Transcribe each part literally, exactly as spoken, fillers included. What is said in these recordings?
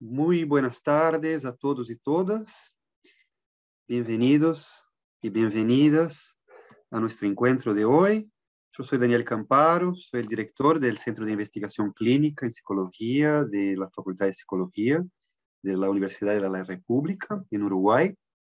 Muy buenas tardes a todos y todas. Bienvenidos y bienvenidas a nuestro encuentro de hoy. Yo soy Daniel Camparo, soy el director del Centro de Investigación Clínica en Psicología de la Facultad de Psicología de la Universidad de la República en Uruguay.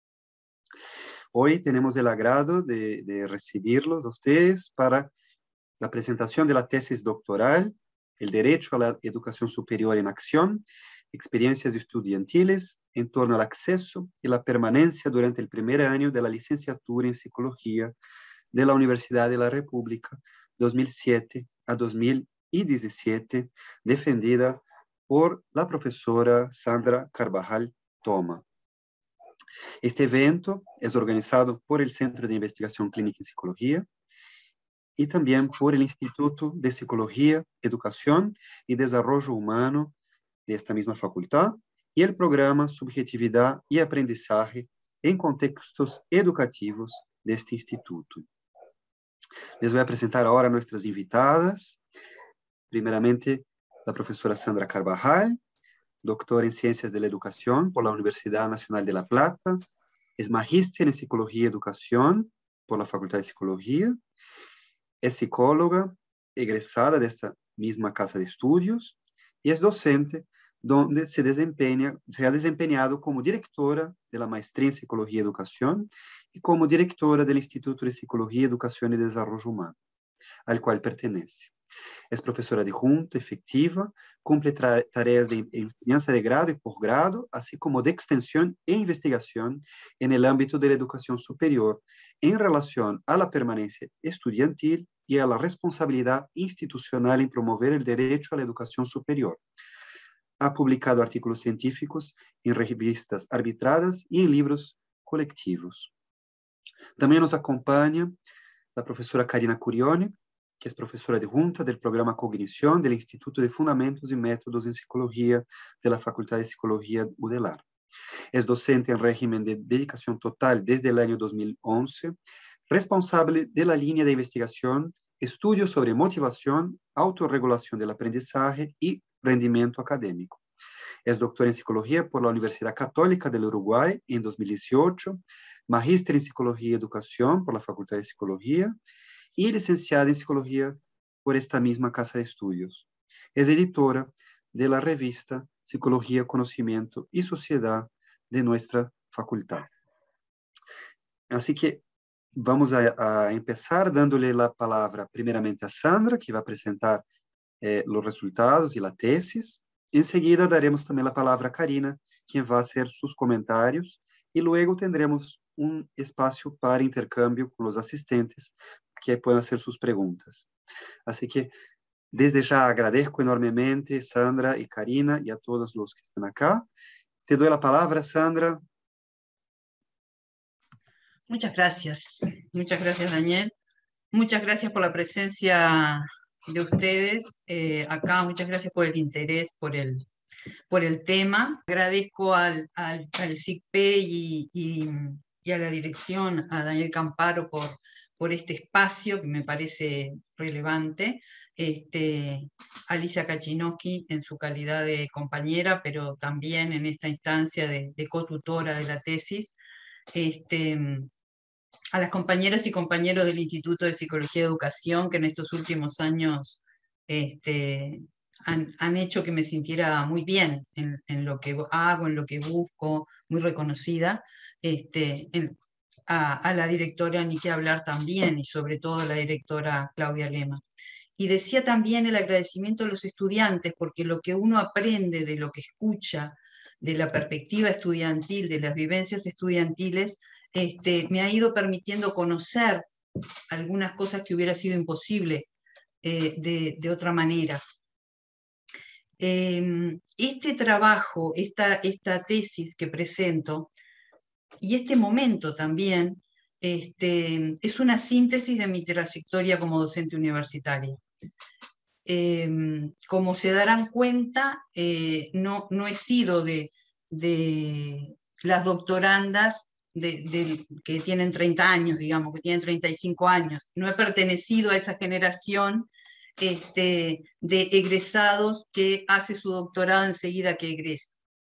Hoy tenemos el agrado de, de recibirlos a ustedes para la presentación de la tesis doctoral, El Derecho a la Educación Superior en Acción, experiencias estudiantiles en torno al acceso y la permanencia durante el primer año de la licenciatura en Psicología de la Universidad de la República dos mil siete a dos mil diecisiete, defendida por la profesora Sandra Carvajal Toma. Este evento es organizado por el Centro de Investigación Clínica en Psicología y también por el Instituto de Psicología, Educación y Desarrollo Humano de esta misma facultad y el programa Subjetividad y Aprendizaje en Contextos Educativos de este instituto. Les voy a presentar ahora a nuestras invitadas. Primeramente, la profesora Sandra Carvajal, doctora en Ciencias de la Educación por la Universidad Nacional de La Plata, es magíster en Psicología y Educación por la Facultad de Psicología, es psicóloga egresada de esta misma casa de estudios y es docente donde se desempeña, se ha desempeñado como directora de la Maestría en Psicología y Educación y como directora del Instituto de Psicología, Educación y Desarrollo Humano, al cual pertenece. Es profesora adjunta efectiva, cumple tareas de enseñanza de grado y posgrado, así como de extensión e investigación en el ámbito de la educación superior, en relación a la permanencia estudiantil y a la responsabilidad institucional en promover el derecho a la educación superior. Ha publicado artículos científicos en revistas arbitradas y en libros colectivos. También nos acompaña la profesora Karina Curione, que es profesora adjunta del programa Cognición del Instituto de Fundamentos y Métodos en Psicología de la Facultad de Psicología U D E L A R. Es docente en régimen de dedicación total desde el año dos mil once, responsable de la línea de investigación Estudios sobre Motivación, Autorregulación del Aprendizaje y Rendimiento Académico. Es doctora en Psicología por la Universidad Católica del Uruguay en dos mil dieciocho, magíster en Psicología y Educación por la Facultad de Psicología y licenciada en Psicología por esta misma casa de estudios. Es editora de la revista Psicología, Conocimiento y Sociedad de nuestra facultad. Así que vamos a, a empezar dándole la palabra primeramente a Sandra, que va a presentar eh, los resultados y la tesis. Enseguida daremos también la palabra a Karina, quien va a hacer sus comentarios, y luego tendremos un espacio para intercambio con los asistentes que puedan hacer sus preguntas. Así que desde ya agradezco enormemente Sandra y Karina y a todos los que están acá. Te doy la palabra, Sandra. Muchas gracias. Muchas gracias, Daniel. Muchas gracias por la presencia de ustedes eh, acá. Muchas gracias por el interés, por el, por el tema. Agradezco al, al, al S I C P y, y, y a la dirección, a Daniel Camparo, por, por este espacio que me parece relevante. Este, Alicia Kachinowski en su calidad de compañera, pero también en esta instancia de, de cotutora de la tesis. Este, a las compañeras y compañeros del Instituto de Psicología y Educación que en estos últimos años este, han, han hecho que me sintiera muy bien en, en lo que hago, en lo que busco, muy reconocida. Este, en, a, a la directora ni que hablar también, y sobre todo a la directora Claudia Lema. Y decía también el agradecimiento a los estudiantes, porque lo que uno aprende de lo que escucha, de la perspectiva estudiantil, de las vivencias estudiantiles, este, me ha ido permitiendo conocer algunas cosas que hubiera sido imposible eh, de, de otra manera. Eh, este trabajo, esta, esta tesis que presento, y este momento también, este, es una síntesis de mi trayectoria como docente universitaria. Eh, como se darán cuenta, eh, no, no he sido de, de las doctorandas de, de, que tienen treinta años, digamos, que tienen treinta y cinco años. No he pertenecido a esa generación este, de egresados que hace su doctorado enseguida que egresa.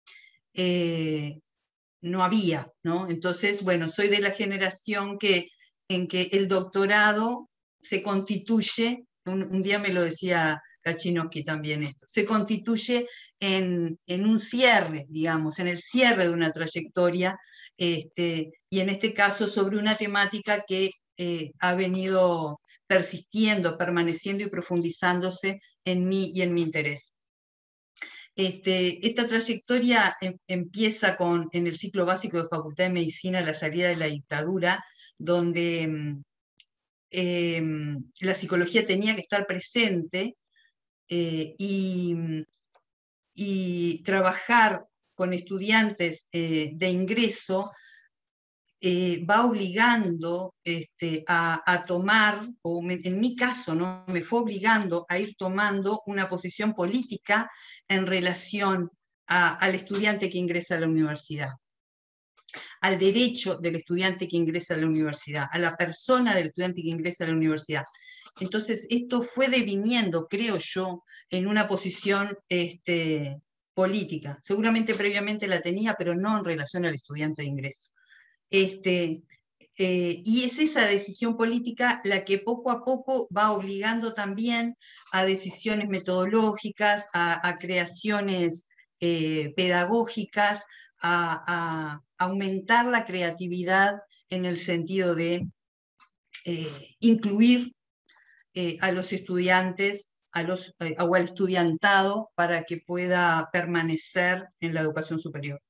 eh, no había, ¿no? Entonces, bueno, soy de la generación que, en que el doctorado se constituye, un, un día me lo decía Kaczynski también esto, se constituye en, en un cierre, digamos, en el cierre de una trayectoria, este, y en este caso sobre una temática que eh, ha venido persistiendo, permaneciendo y profundizándose en mí y en mi interés. Este, esta trayectoria em, empieza con, en el ciclo básico de Facultad de Medicina, la salida de la dictadura, donde eh, la psicología tenía que estar presente eh, y, y, trabajar con estudiantes eh, de ingreso eh, va obligando este, a, a, tomar, o me, en mi caso, ¿no? me fue obligando a ir tomando una posición política en relación a, al estudiante que ingresa a la universidad, al derecho del estudiante que ingresa a la universidad, a la persona del estudiante que ingresa a la universidad. Entonces, esto fue deviniendo, creo yo, en una posición este, política. Seguramente previamente la tenía, pero no en relación al estudiante de ingreso. Este, eh, y es esa decisión política la que poco a poco va obligando también a decisiones metodológicas, a, a creaciones eh, pedagógicas, a, a, aumentar la creatividad en el sentido de eh, incluir eh, a los estudiantes a los, eh, o al estudiantado para que pueda permanecer en la educación superior.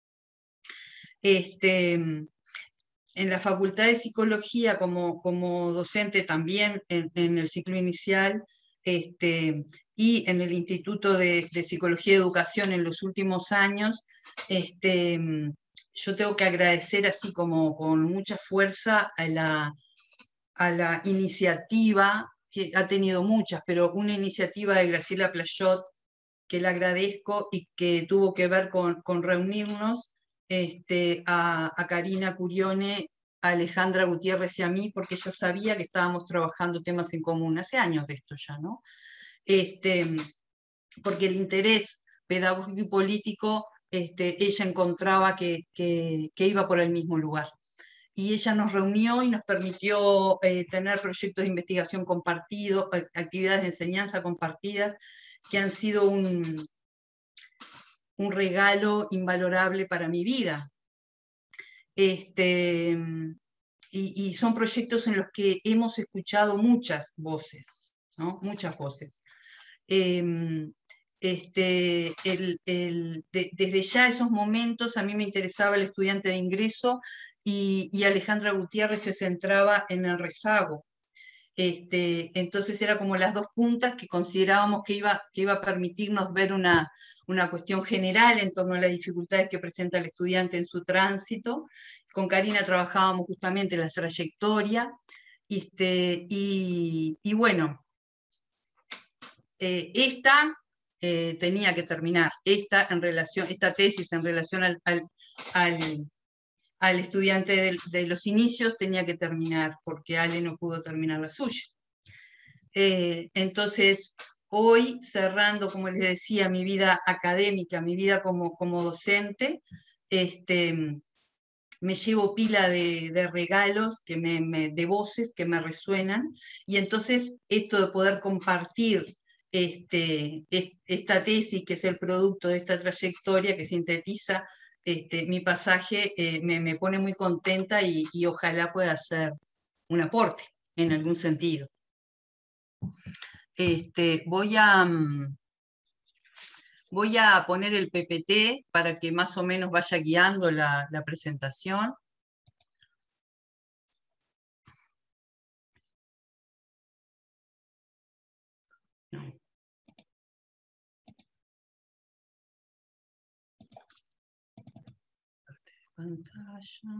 Este, en la Facultad de Psicología, como, como docente también en, en el ciclo inicial, este, y en el Instituto de, de Psicología y Educación en los últimos años, este, yo tengo que agradecer así como con mucha fuerza a la, a la iniciativa, que ha tenido muchas, pero una iniciativa de Graciela Playot, que le agradezco y que tuvo que ver con, con reunirnos este, a, a Karina Curione, a Alejandra Gutiérrez y a mí, porque ella sabía que estábamos trabajando temas en común, hace años de esto ya, ¿no? Este, porque el interés pedagógico y político, este, ella encontraba que, que, que iba por el mismo lugar. Y ella nos reunió y nos permitió eh, tener proyectos de investigación compartidos, actividades de enseñanza compartidas, que han sido un, un regalo invalorable para mi vida. Este, y, y son proyectos en los que hemos escuchado muchas voces, ¿no? Muchas voces. Eh, este, el, el, de, desde ya esos momentos a mí me interesaba el estudiante de ingreso y, y Alejandra Gutiérrez se centraba en el rezago. Este, entonces era como las dos puntas que considerábamos que iba, que iba a permitirnos ver una, una cuestión general en torno a las dificultades que presenta el estudiante en su tránsito. Con Karina trabajábamos justamente la trayectoria, este, y, y bueno, eh, esta eh, tenía que terminar, esta, en relación, esta tesis en relación al, al, al, al estudiante de, de los inicios tenía que terminar, porque Ale no pudo terminar la suya. Eh, entonces, hoy, cerrando, como les decía, mi vida académica, mi vida como, como docente, este, me llevo pila de, de regalos, que me, me, de voces que me resuenan, y entonces esto de poder compartir este, esta tesis, que es el producto de esta trayectoria que sintetiza este, mi pasaje, eh, me, me pone muy contenta y, y ojalá pueda ser un aporte en algún sentido. Este, voy a... Voy a poner el P P T para que más o menos vaya guiando la, la presentación. No. Pantalla.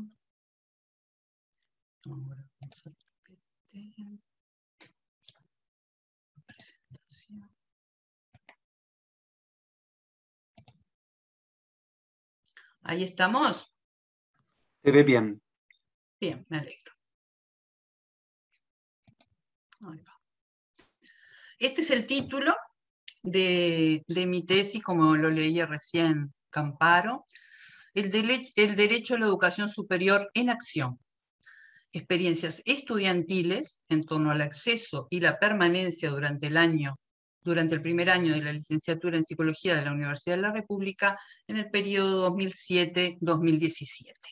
Ahora vamos al P P T. Presentación. Ahí estamos. Se ve bien. Bien, me alegro. Ahí va. Este es el título de, de mi tesis, como lo leí recién Camparo, el, dele el derecho a la educación superior en acción, experiencias estudiantiles en torno al acceso y la permanencia durante el año, durante el primer año de la licenciatura en Psicología de la Universidad de la República en el periodo dos mil siete a dos mil diecisiete.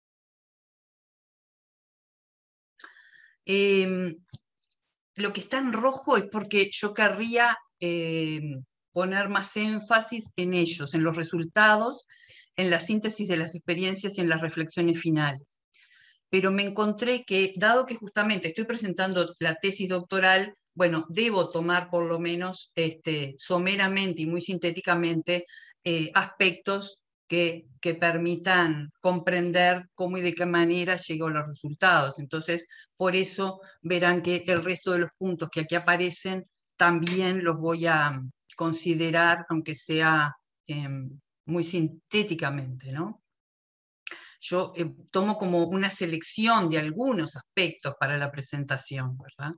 Eh, lo que está en rojo es porque yo querría eh, poner más énfasis en ellos, en los resultados, en la síntesis de las experiencias y en las reflexiones finales. Pero me encontré que, dado que justamente estoy presentando la tesis doctoral, bueno, debo tomar por lo menos este, someramente y muy sintéticamente eh, aspectos que, que permitan comprender cómo y de qué manera llegó a los resultados. Entonces, por eso verán que el resto de los puntos que aquí aparecen también los voy a considerar, aunque sea eh, muy sintéticamente, ¿no? Yo eh, tomo como una selección de algunos aspectos para la presentación, ¿verdad?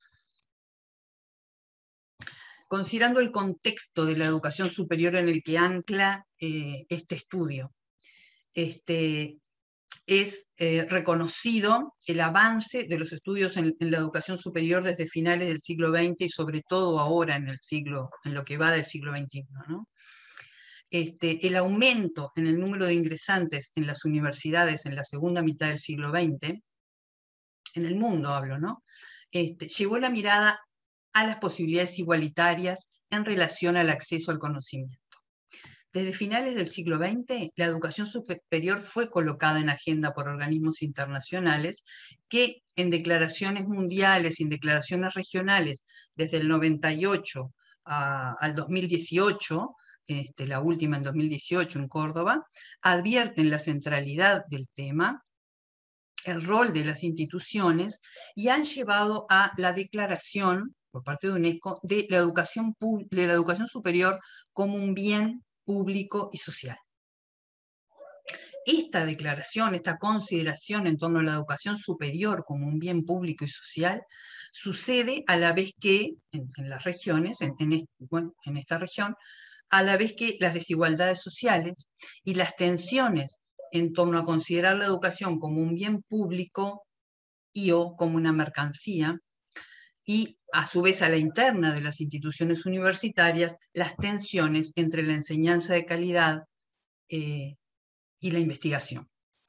Considerando el contexto de la educación superior en el que ancla eh, este estudio, este, es eh, reconocido el avance de los estudios en, en la educación superior desde finales del siglo veinte y sobre todo ahora en el siglo, en lo que va del siglo veintiuno, ¿no? Este, el aumento en el número de ingresantes en las universidades en la segunda mitad del siglo veinte, en el mundo hablo, ¿no? Este, llevó la mirada a las posibilidades igualitarias en relación al acceso al conocimiento. Desde finales del siglo veinte, la educación superior fue colocada en agenda por organismos internacionales que en declaraciones mundiales y en declaraciones regionales desde el noventa y ocho a, al dos mil dieciocho, este, la última en dos mil dieciocho en Córdoba, advierten la centralidad del tema, el rol de las instituciones y han llevado a la declaración por parte de UNESCO de la educación, de la educación superior como un bien público y social. Esta declaración, esta consideración en torno a la educación superior como un bien público y social, sucede a la vez que, en, en las regiones, en, en, este, bueno, en esta región, a la vez que las desigualdades sociales y las tensiones en torno a considerar la educación como un bien público y o como una mercancía, y a su vez a la interna de las instituciones universitarias, las tensiones entre la enseñanza de calidad eh, y la investigación.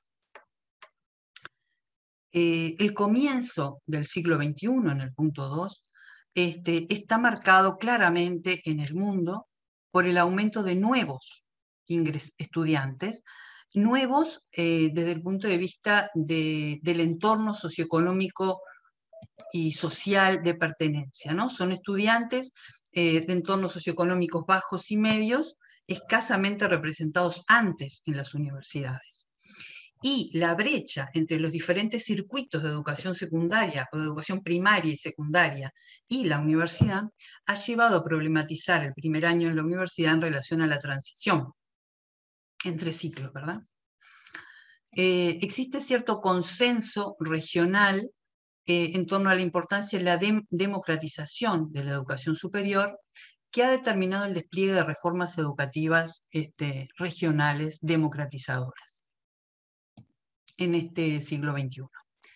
Eh, el comienzo del siglo veintiuno, en el punto dos, este, está marcado claramente en el mundo por el aumento de nuevos estudiantes, nuevos eh, desde el punto de vista de, del entorno socioeconómico y social de pertenencia, ¿no? Son estudiantes eh, de entornos socioeconómicos bajos y medios, escasamente representados antes en las universidades. Y la brecha entre los diferentes circuitos de educación secundaria o de educación primaria y secundaria y la universidad ha llevado a problematizar el primer año en la universidad en relación a la transición entre ciclos, ¿verdad? Eh, existe cierto consenso regional eh, en torno a la importancia de la de democratización de la educación superior, que ha determinado el despliegue de reformas educativas este, regionales democratizadoras en este siglo veintiuno.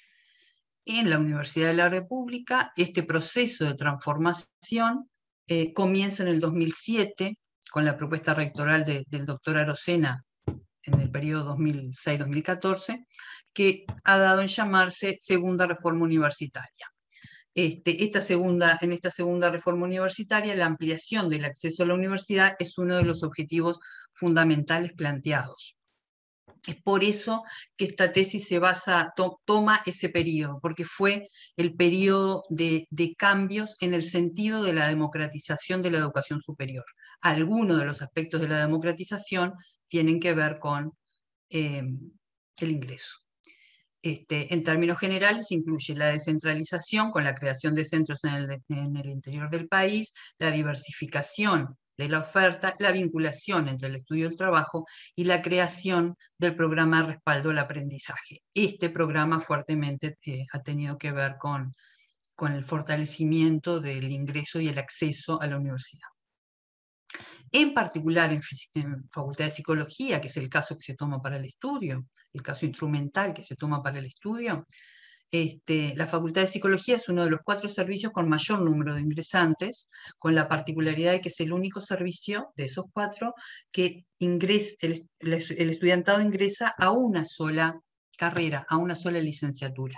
En la Universidad de la República, este proceso de transformación eh, comienza en el dos mil siete, con la propuesta rectoral de, del doctor Arocena en el periodo dos mil seis a dos mil catorce, que ha dado en llamarse Segunda Reforma Universitaria. Este, esta segunda, en esta segunda reforma universitaria, la ampliación del acceso a la universidad es uno de los objetivos fundamentales planteados. Es por eso que esta tesis se basa, to, toma ese periodo, porque fue el periodo de, de cambios en el sentido de la democratización de la educación superior. Algunos de los aspectos de la democratización tienen que ver con eh, el ingreso. Este, en términos generales, incluye la descentralización con la creación de centros en el, en el interior del país, la diversificación de la oferta, la vinculación entre el estudio y el trabajo y la creación del programa de respaldo al aprendizaje. Este programa fuertemente eh, ha tenido que ver con, con el fortalecimiento del ingreso y el acceso a la universidad. En particular en, en Facultad de Psicología, que es el caso que se toma para el estudio, el caso instrumental que se toma para el estudio, Este, la Facultad de Psicología es uno de los cuatro servicios con mayor número de ingresantes, con la particularidad de que es el único servicio de esos cuatro que ingresa, el, el estudiantado ingresa a una sola carrera, a una sola licenciatura.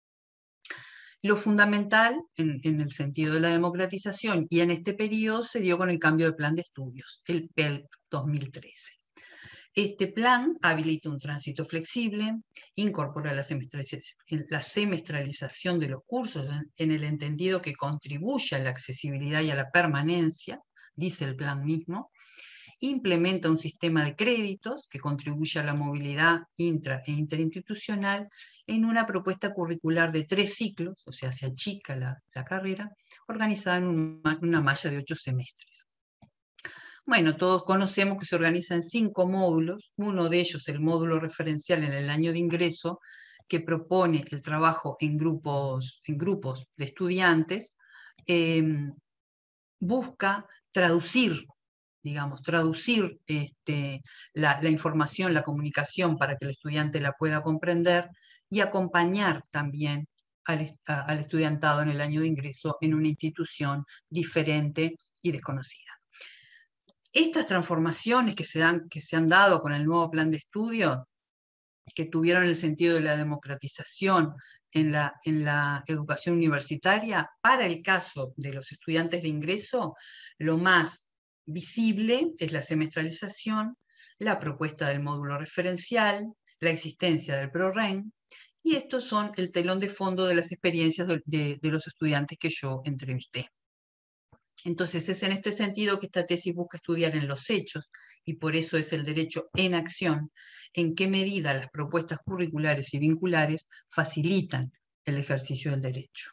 Lo fundamental, en, en el sentido de la democratización, y en este periodo se dio con el cambio de plan de estudios, el P E L P dos mil trece. Este plan habilita un tránsito flexible, incorpora la semestralización, la semestralización de los cursos en el entendido que contribuye a la accesibilidad y a la permanencia, dice el plan mismo, implementa un sistema de créditos que contribuye a la movilidad intra e interinstitucional en una propuesta curricular de tres ciclos, o sea, se achica la, la carrera, organizada en una, una malla de ocho semestres. Bueno, todos conocemos que se organiza en cinco módulos, uno de ellos el módulo referencial en el año de ingreso, que propone el trabajo en grupos, en grupos de estudiantes, eh, busca traducir, digamos, traducir este, la, la información, la comunicación para que el estudiante la pueda comprender y acompañar también al, a, al estudiantado en el año de ingreso en una institución diferente y desconocida. Estas transformaciones que se, dan, que se han dado con el nuevo plan de estudio, que tuvieron el sentido de la democratización en la, en la educación universitaria, para el caso de los estudiantes de ingreso, lo más visible es la semestralización, la propuesta del módulo referencial, la existencia del ProRen, y estos son el telón de fondo de las experiencias de, de, de los estudiantes que yo entrevisté. Entonces es en este sentido que esta tesis busca estudiar en los hechos, y por eso es el derecho en acción, en qué medida las propuestas curriculares y vinculares facilitan el ejercicio del derecho.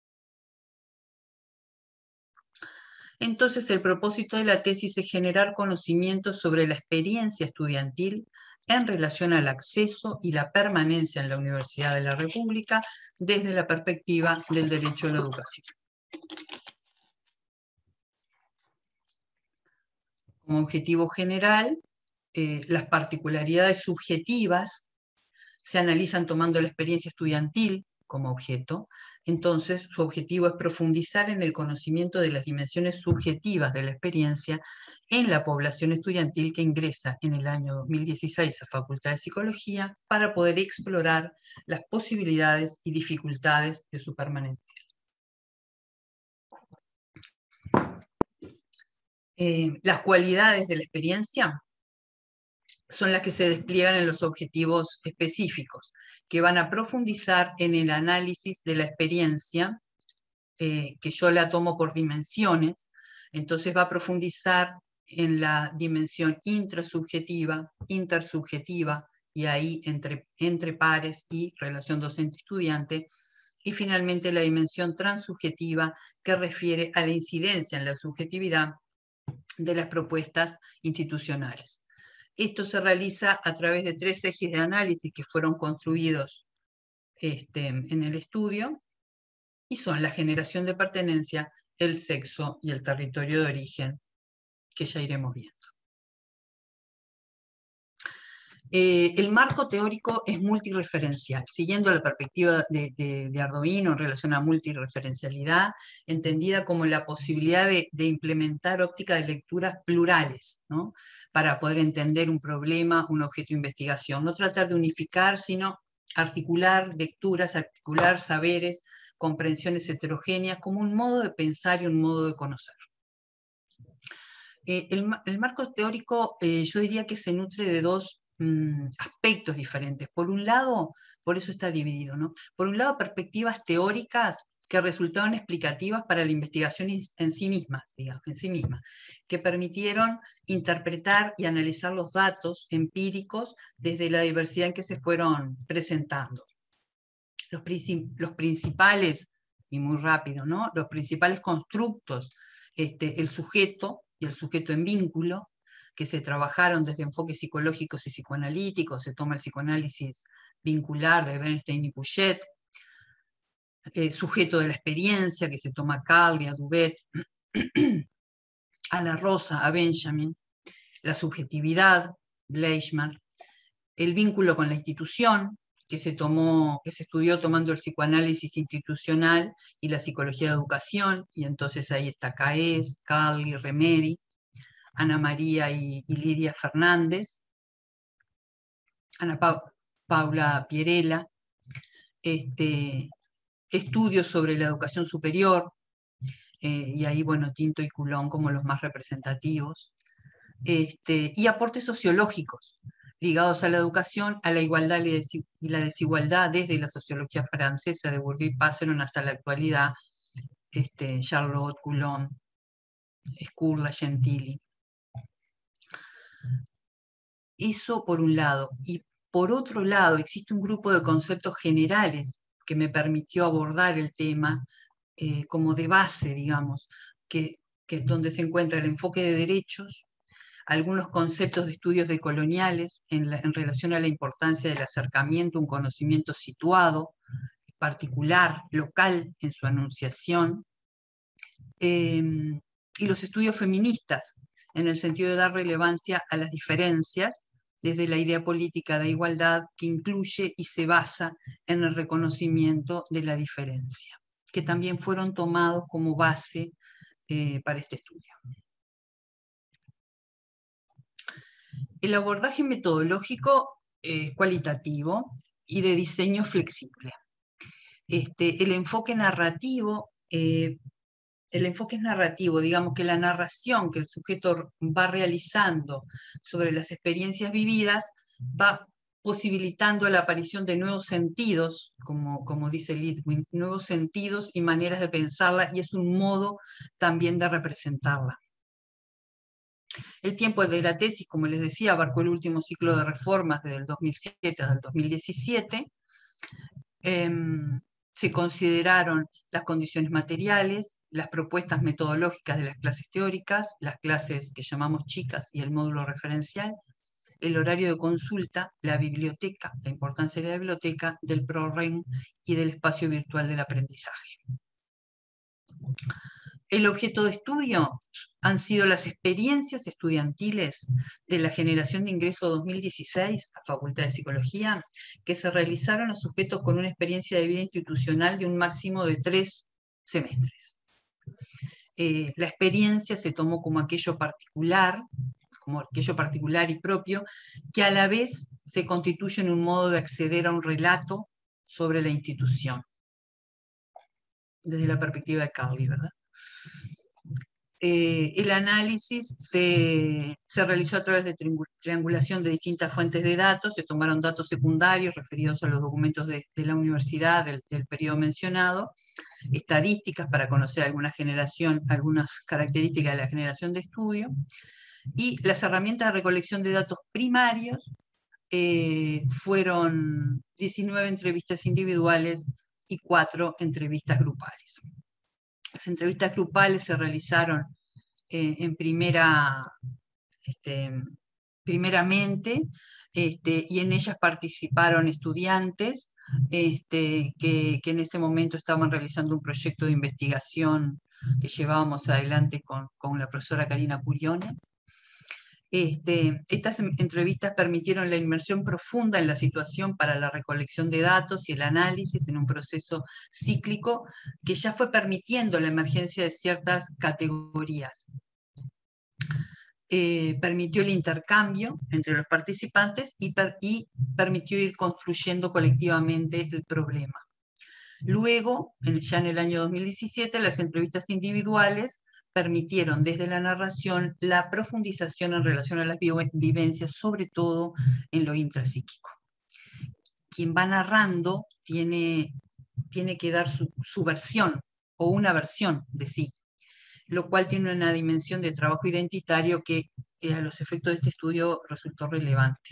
Entonces el propósito de la tesis es generar conocimientos sobre la experiencia estudiantil en relación al acceso y la permanencia en la Universidad de la República desde la perspectiva del derecho a la educación. Como objetivo general, eh, las particularidades subjetivas se analizan tomando la experiencia estudiantil como objeto. Entonces, su objetivo es profundizar en el conocimiento de las dimensiones subjetivas de la experiencia en la población estudiantil que ingresa en el año dos mil dieciséis a Facultad de Psicología para poder explorar las posibilidades y dificultades de su permanencia. Eh, las cualidades de la experiencia son las que se despliegan en los objetivos específicos, que van a profundizar en el análisis de la experiencia, eh, que yo la tomo por dimensiones. Entonces va a profundizar en la dimensión intrasubjetiva, intersubjetiva, y ahí entre, entre pares y relación docente-estudiante, y finalmente la dimensión transsubjetiva, que refiere a la incidencia en la subjetividad de las propuestas institucionales. Esto se realiza a través de tres ejes de análisis que fueron construidos este, en el estudio, y son la generación de pertenencia, el sexo y el territorio de origen, que ya iremos viendo. Eh, el marco teórico es multireferencial, siguiendo la perspectiva de, de, de Ardoino en relación a multireferencialidad, entendida como la posibilidad de, de implementar óptica de lecturas plurales, ¿no? Para poder entender un problema, un objeto de investigación. No tratar de unificar, sino articular lecturas, articular saberes, comprensiones heterogéneas, como un modo de pensar y un modo de conocer. Eh, el, el marco teórico, eh, yo diría que se nutre de dos aspectos diferentes. Por un lado, por eso está dividido, ¿no? Por un lado, perspectivas teóricas que resultaron explicativas para la investigación en sí mismas, digamos, en sí mismas, que permitieron interpretar y analizar los datos empíricos desde la diversidad en que se fueron presentando. Los, los principales, y muy rápido, ¿no? Los principales constructos, este, el sujeto y el sujeto en vínculo, que se trabajaron desde enfoques psicológicos y psicoanalíticos. Se toma el psicoanálisis vincular de Bernstein y Pouchet, eh, sujeto de la experiencia, que se toma Carl y Aduvet, a la Rosa, a Benjamin, la subjetividad, Gleichmann, el vínculo con la institución, que se, tomó, que se estudió tomando el psicoanálisis institucional y la psicología de educación, y entonces ahí está Caes, Carly, Remedi, Ana María y, y Lidia Fernández, Ana pa Paula Pierella, este, estudios sobre la educación superior, eh, y ahí, bueno, Tinto y Coulon como los más representativos, este, y aportes sociológicos ligados a la educación, a la igualdad y la desigualdad desde la sociología francesa de Bourdieu y Passeron hasta la actualidad, este, Charlotte, Coulon, Skurla, Gentili. Eso por un lado. Y por otro lado, existe un grupo de conceptos generales que me permitió abordar el tema eh, como de base, digamos, que, que donde se encuentra el enfoque de derechos, algunos conceptos de estudios decoloniales en, la, en relación a la importancia del acercamiento a un conocimiento situado, particular, local en su anunciación, eh, y los estudios feministas, en el sentido de dar relevancia a las diferencias desde la idea política de igualdad que incluye y se basa en el reconocimiento de la diferencia, que también fueron tomados como base eh, para este estudio. El abordaje metodológico es eh, cualitativo y de diseño flexible. Este, el enfoque narrativo, eh, el enfoque es narrativo, digamos que la narración que el sujeto va realizando sobre las experiencias vividas va posibilitando la aparición de nuevos sentidos, como, como dice Litwin, nuevos sentidos y maneras de pensarla, y es un modo también de representarla. El tiempo de la tesis, como les decía, abarcó el último ciclo de reformas desde el dos mil siete hasta el dos mil diecisiete. Eh, se consideraron las condiciones materiales, las propuestas metodológicas de las clases teóricas, las clases que llamamos chicas y el módulo referencial, el horario de consulta, la biblioteca, la importancia de la biblioteca, del ProRen y del espacio virtual del aprendizaje. El objeto de estudio han sido las experiencias estudiantiles de la generación de ingreso dos mil dieciséis a Facultad de Psicología, que se realizaron a sujetos con una experiencia de vida institucional de un máximo de tres semestres. Eh, la experiencia se tomó como aquello particular, como aquello particular y propio, que a la vez se constituye en un modo de acceder a un relato sobre la institución, desde la perspectiva de Carly, ¿verdad? Eh, el análisis se, se realizó a través de triangulación de distintas fuentes de datos, se tomaron datos secundarios referidos a los documentos de, de la universidad del, del periodo mencionado, estadísticas para conocer alguna generación, algunas características de la generación de estudio, y las herramientas de recolección de datos primarios eh, fueron diecinueve entrevistas individuales y cuatro entrevistas grupales. Las entrevistas grupales se realizaron eh, en primera, este, primeramente, este, y en ellas participaron estudiantes este, que, que en ese momento estaban realizando un proyecto de investigación que llevábamos adelante con, con la profesora Karina Purione. Este, estas entrevistas permitieron la inmersión profunda en la situación para la recolección de datos y el análisis en un proceso cíclico que ya fue permitiendo la emergencia de ciertas categorías. Eh, permitió el intercambio entre los participantes y, per, y permitió ir construyendo colectivamente el problema. Luego, en, ya en el año dos mil diecisiete, las entrevistas individuales permitieron desde la narración la profundización en relación a las vivencias, sobre todo en lo intrapsíquico. Quien va narrando tiene, tiene que dar su, su versión o una versión de sí, lo cual tiene una dimensión de trabajo identitario que eh, a los efectos de este estudio resultó relevante.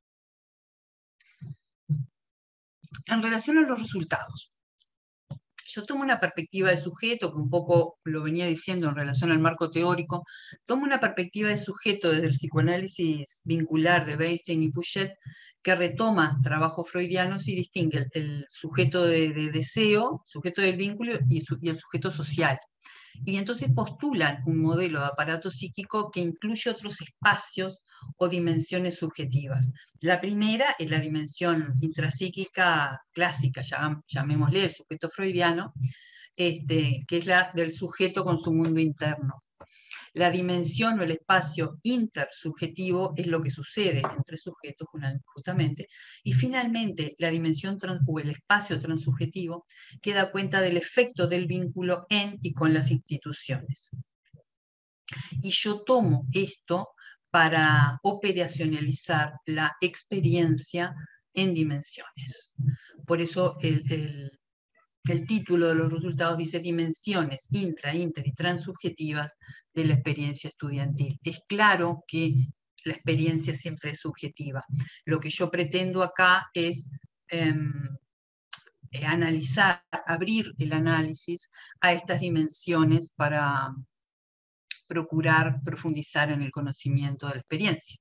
En relación a los resultados, yo tomo una perspectiva de sujeto, que un poco lo venía diciendo en relación al marco teórico, tomo una perspectiva de sujeto desde el psicoanálisis vincular de Bernstein y Puget, que retoma trabajos freudianos y distingue el, el sujeto de, de deseo, sujeto del vínculo y, su, y el sujeto social. Y entonces postulan un modelo de aparato psíquico que incluye otros espacios o dimensiones subjetivas. La primera es la dimensión intrapsíquica clásica, llamémosle el sujeto freudiano, este, que es la del sujeto con su mundo interno. La dimensión o el espacio intersubjetivo es lo que sucede entre sujetos, justamente. Y finalmente, la dimensión trans, o el espacio transsubjetivo que da cuenta del efecto del vínculo en y con las instituciones. Y yo tomo esto para operacionalizar la experiencia en dimensiones. Por eso el, el El título de los resultados dice dimensiones intra, inter y transsubjetivas de la experiencia estudiantil. Es claro que la experiencia siempre es subjetiva. Lo que yo pretendo acá es eh, analizar, abrir el análisis a estas dimensiones para procurar profundizar en el conocimiento de la experiencia.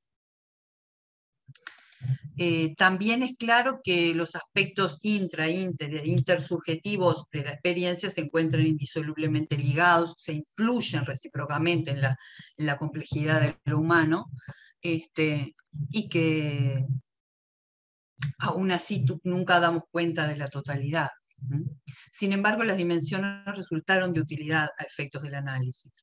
Eh, también es claro que los aspectos intra, inter e intersubjetivos de la experiencia se encuentran indisolublemente ligados, se influyen recíprocamente en la, en la complejidad de lo humano, este, y que aún así nunca damos cuenta de la totalidad. Sin embargo, las dimensiones resultaron de utilidad a efectos del análisis.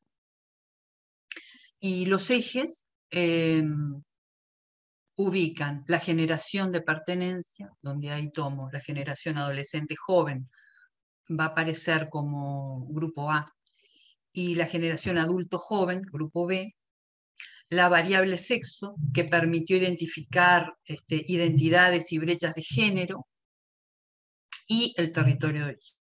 Y los ejes eh, ubican la generación de pertenencia, donde ahí tomo la generación adolescente joven, va a aparecer como grupo A, y la generación adulto joven, grupo B, la variable sexo, que permitió identificar este, identidades y brechas de género, y el territorio de origen.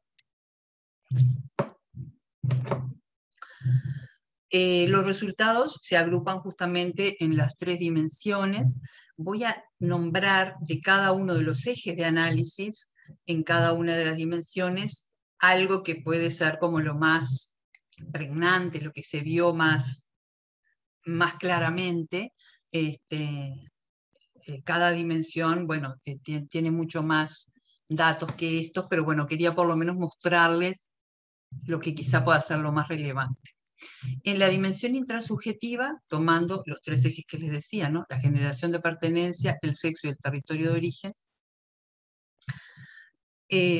Eh, los resultados se agrupan justamente en las tres dimensiones. Voy a nombrar de cada uno de los ejes de análisis, en cada una de las dimensiones, algo que puede ser como lo más pregnante, lo que se vio más, más claramente. Este, eh, cada dimensión, bueno, eh, tiene, tiene mucho más datos que estos, pero bueno, quería por lo menos mostrarles lo que quizá pueda ser lo más relevante. En la dimensión intrasubjetiva, tomando los tres ejes que les decía, ¿no? La generación de pertenencia, el sexo y el territorio de origen, eh,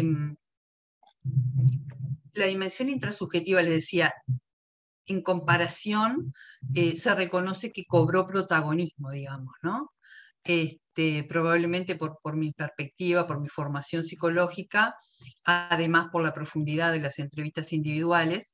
la dimensión intrasubjetiva, les decía, en comparación, eh, se reconoce que cobró protagonismo, digamos, ¿no? Este, probablemente por, por mi perspectiva, por mi formación psicológica, además por la profundidad de las entrevistas individuales,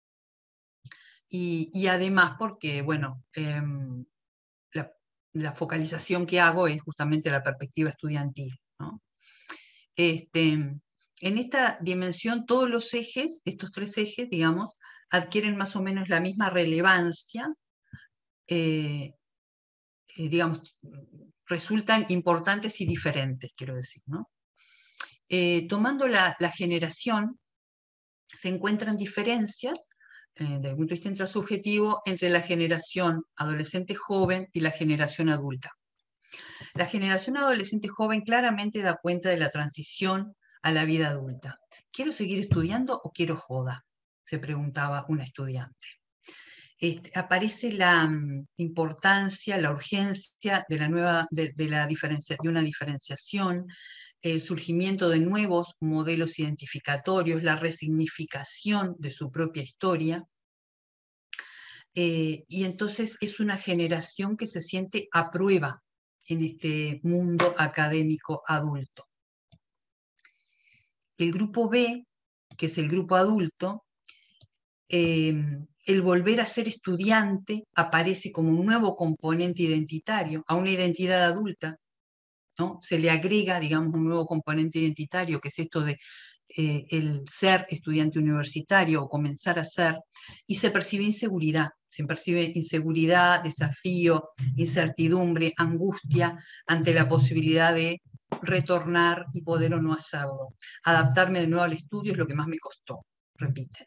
Y, y además porque, bueno, eh, la, la focalización que hago es justamente la perspectiva estudiantil, ¿no? Este, en esta dimensión todos los ejes, estos tres ejes, digamos, adquieren más o menos la misma relevancia, eh, eh, digamos, resultan importantes y diferentes, quiero decir, ¿no? Eh, tomando la, la generación, se encuentran diferencias desde el punto de vista intrasubjetivo entre la generación adolescente joven y la generación adulta. La generación adolescente joven claramente da cuenta de la transición a la vida adulta. ¿Quiero seguir estudiando o quiero joda?, se preguntaba una estudiante. Este, aparece la um, importancia, la urgencia de, la nueva, de, de, la diferencia, de una diferenciación, el surgimiento de nuevos modelos identificatorios, la resignificación de su propia historia. Eh, y entonces es una generación que se siente a prueba en este mundo académico adulto. El grupo B, que es el grupo adulto, eh, el volver a ser estudiante aparece como un nuevo componente identitario a una identidad adulta, ¿no? Se le agrega, digamos, un nuevo componente identitario, que es esto de eh, el ser estudiante universitario o comenzar a ser, y se percibe inseguridad, se percibe inseguridad, desafío, incertidumbre, angustia ante la posibilidad de retornar y poder o no hacerlo. Adaptarme de nuevo al estudio es lo que más me costó, repiten.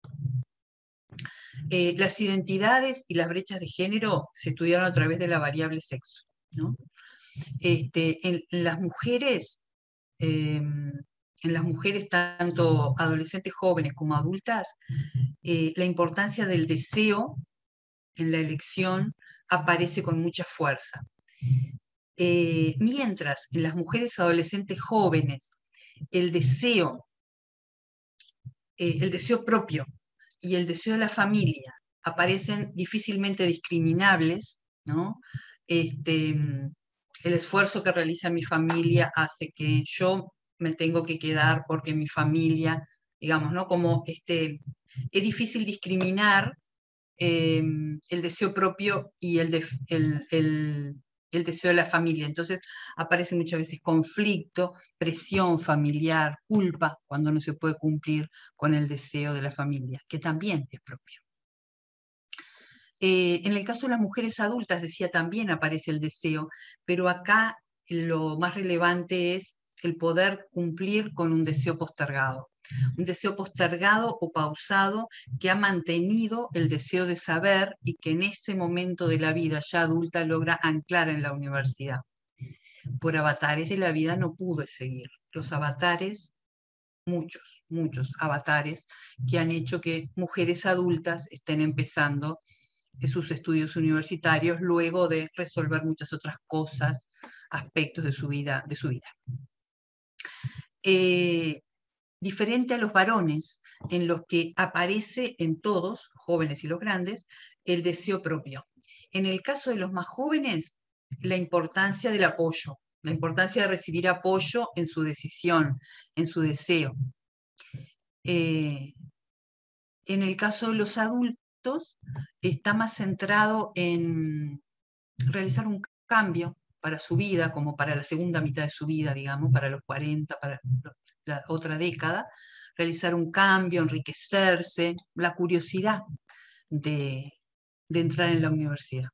Eh, las identidades y las brechas de género se estudiaron a través de la variable sexo, ¿no? Este, en, en las mujeres, eh, en las mujeres tanto adolescentes jóvenes como adultas, eh, la importancia del deseo en la elección aparece con mucha fuerza. Eh, mientras en las mujeres adolescentes jóvenes el deseo, eh, el deseo propio y el deseo de la familia aparecen difícilmente discriminables, ¿no? Este, el esfuerzo que realiza mi familia hace que yo me tengo que quedar porque mi familia, digamos, ¿no? Como este, es difícil discriminar eh, el deseo propio y el, de, el, el, el deseo de la familia. Entonces aparece muchas veces conflicto, presión familiar, culpa cuando no se puede cumplir con el deseo de la familia, que también es propio. Eh, en el caso de las mujeres adultas, decía, también aparece el deseo, pero acá lo más relevante es el poder cumplir con un deseo postergado. Un deseo postergado o pausado que ha mantenido el deseo de saber y que en ese momento de la vida ya adulta logra anclar en la universidad. Por avatares de la vida no pude seguir. Los avatares, muchos, muchos avatares que han hecho que mujeres adultas estén empezando sus estudios universitarios luego de resolver muchas otras cosas, aspectos de su vida. De su vida. Eh, diferente a los varones, en los que aparece en todos, jóvenes y los grandes, el deseo propio. En el caso de los más jóvenes, la importancia del apoyo, la importancia de recibir apoyo en su decisión, en su deseo. Eh, en el caso de los adultos, está más centrado en realizar un cambio para su vida, como para la segunda mitad de su vida, digamos, para los cuarenta, para la otra década, realizar un cambio, enriquecerse, la curiosidad de, de entrar en la universidad.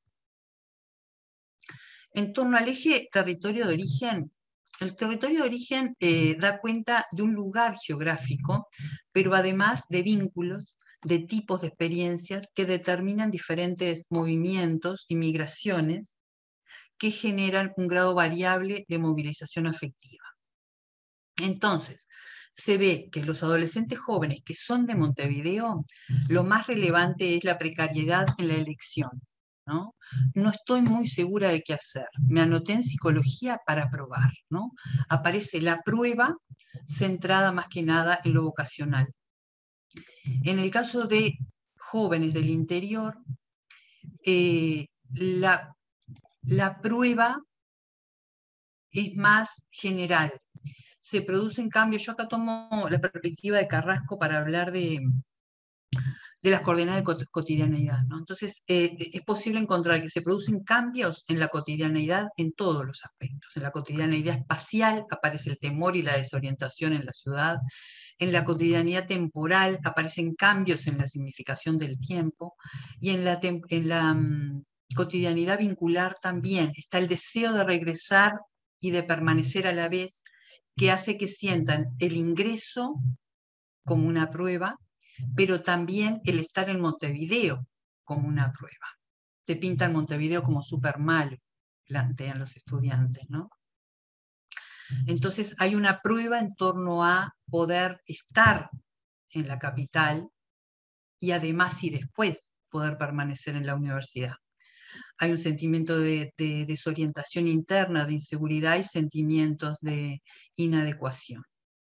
En torno al eje territorio de origen, el territorio de origen eh, da cuenta de un lugar geográfico, pero además de vínculos, de tipos de experiencias que determinan diferentes movimientos y migraciones que generan un grado variable de movilización afectiva. Entonces, se ve que los adolescentes jóvenes que son de Montevideo, lo más relevante es la precariedad en la elección, ¿no? No estoy muy segura de qué hacer. Me anoté en psicología para probar, ¿no? Aparece la prueba centrada más que nada en lo vocacional. En el caso de jóvenes del interior, eh, la, la prueba es más general. Se producen cambios, yo acá tomo la perspectiva de Carrasco para hablar de, de las coordenadas de cotidianeidad, ¿no? Entonces, eh, es posible encontrar que se producen cambios en la cotidianeidad en todos los aspectos. En la cotidianeidad espacial aparece el temor y la desorientación en la ciudad. En la cotidianidad temporal aparecen cambios en la significación del tiempo. Y en la, en la um, cotidianidad vincular también está el deseo de regresar y de permanecer a la vez, que hace que sientan el ingreso como una prueba, pero también el estar en Montevideo como una prueba. Te pintan Montevideo como súper malo, plantean los estudiantes, ¿no? Entonces hay una prueba en torno a poder estar en la capital y además y después poder permanecer en la universidad. Hay un sentimiento de, de desorientación interna, de inseguridad y sentimientos de inadecuación.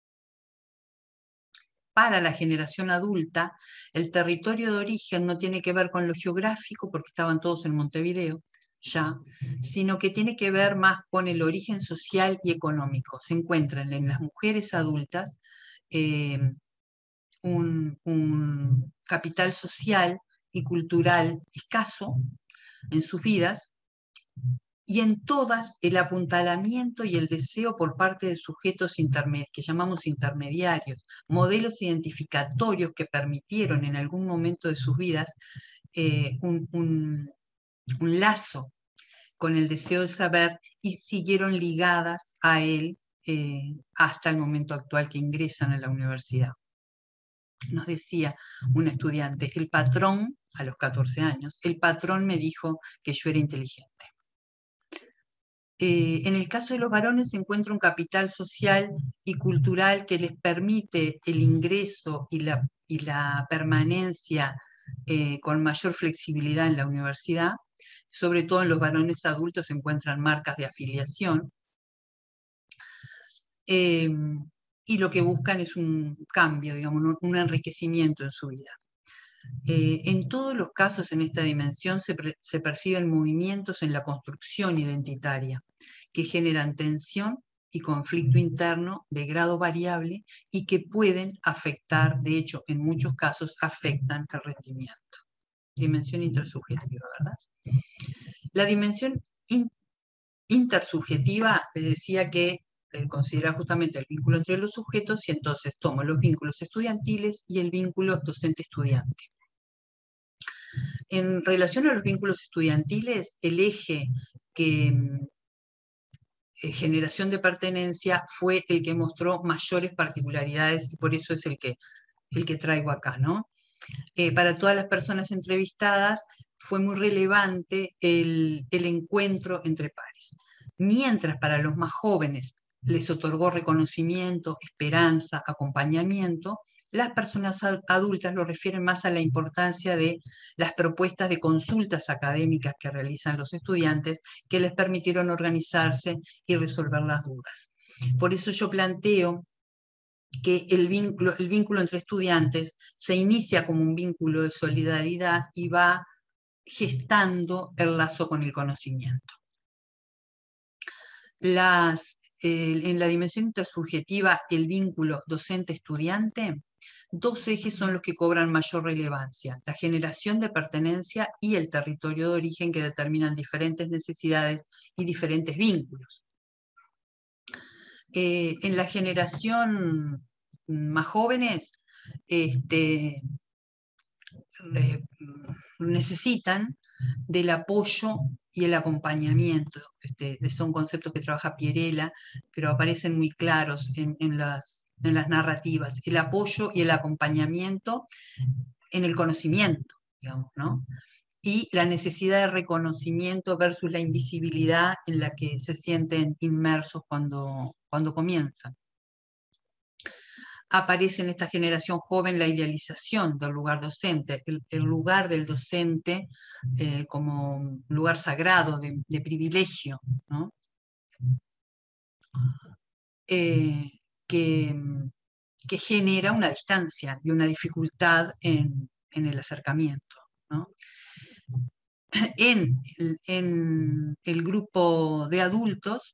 Para la generación adulta, el territorio de origen no tiene que ver con lo geográfico, porque estaban todos en Montevideo ya, sino que tiene que ver más con el origen social y económico. Se encuentran en las mujeres adultas eh, un, un capital social y cultural escaso en sus vidas, y en todas el apuntalamiento y el deseo por parte de sujetos que llamamos intermediarios, modelos identificatorios que permitieron en algún momento de sus vidas eh, un, un, un lazo con el deseo de saber y siguieron ligadas a él eh, hasta el momento actual que ingresan a la universidad. Nos decía un estudiante, el patrón, a los catorce años, el patrón me dijo que yo era inteligente. Eh, en el caso de los varones se encuentra un capital social y cultural que les permite el ingreso y la, y la permanencia eh, con mayor flexibilidad en la universidad. Sobre todo en los varones adultos se encuentran marcas de afiliación. Eh, y lo que buscan es un cambio, digamos, un, un enriquecimiento en su vida. Eh, en todos los casos en esta dimensión se, se perciben movimientos en la construcción identitaria que generan tensión y conflicto interno de grado variable y que pueden afectar, de hecho, en muchos casos afectan el rendimiento. Dimensión intersubjetiva, ¿verdad? La dimensión in, intersubjetiva, les decía que eh, considera justamente el vínculo entre los sujetos y entonces tomo los vínculos estudiantiles y el vínculo docente-estudiante. En relación a los vínculos estudiantiles, el eje que eh, generación de pertenencia fue el que mostró mayores particularidades y por eso es el que, el que traigo acá, ¿no? Eh, para todas las personas entrevistadas fue muy relevante el, el encuentro entre pares. Mientras para los más jóvenes les otorgó reconocimiento, esperanza, acompañamiento, las personas adultas lo refieren más a la importancia de las propuestas de consultas académicas que realizan los estudiantes que les permitieron organizarse y resolver las dudas. Por eso yo planteo que el vínculo, el vínculo entre estudiantes se inicia como un vínculo de solidaridad y va gestando el lazo con el conocimiento. Las, eh, en la dimensión intersubjetiva, el vínculo docente-estudiante, dos ejes son los que cobran mayor relevancia: la generación de pertenencia y el territorio de origen, que determinan diferentes necesidades y diferentes vínculos. Eh, en la generación más jóvenes, este, eh, necesitan del apoyo y el acompañamiento. Este, son conceptos que trabaja Pierella, pero aparecen muy claros en, en, las, en las narrativas. El apoyo y el acompañamiento en el conocimiento, digamos, ¿no? Y la necesidad de reconocimiento versus la invisibilidad en la que se sienten inmersos cuando, cuando comienzan. Aparece en esta generación joven la idealización del lugar docente, el, el lugar del docente eh, como lugar sagrado, de, de privilegio, ¿no? eh, que, que genera una distancia y una dificultad en, en el acercamiento, ¿no? En, en el grupo de adultos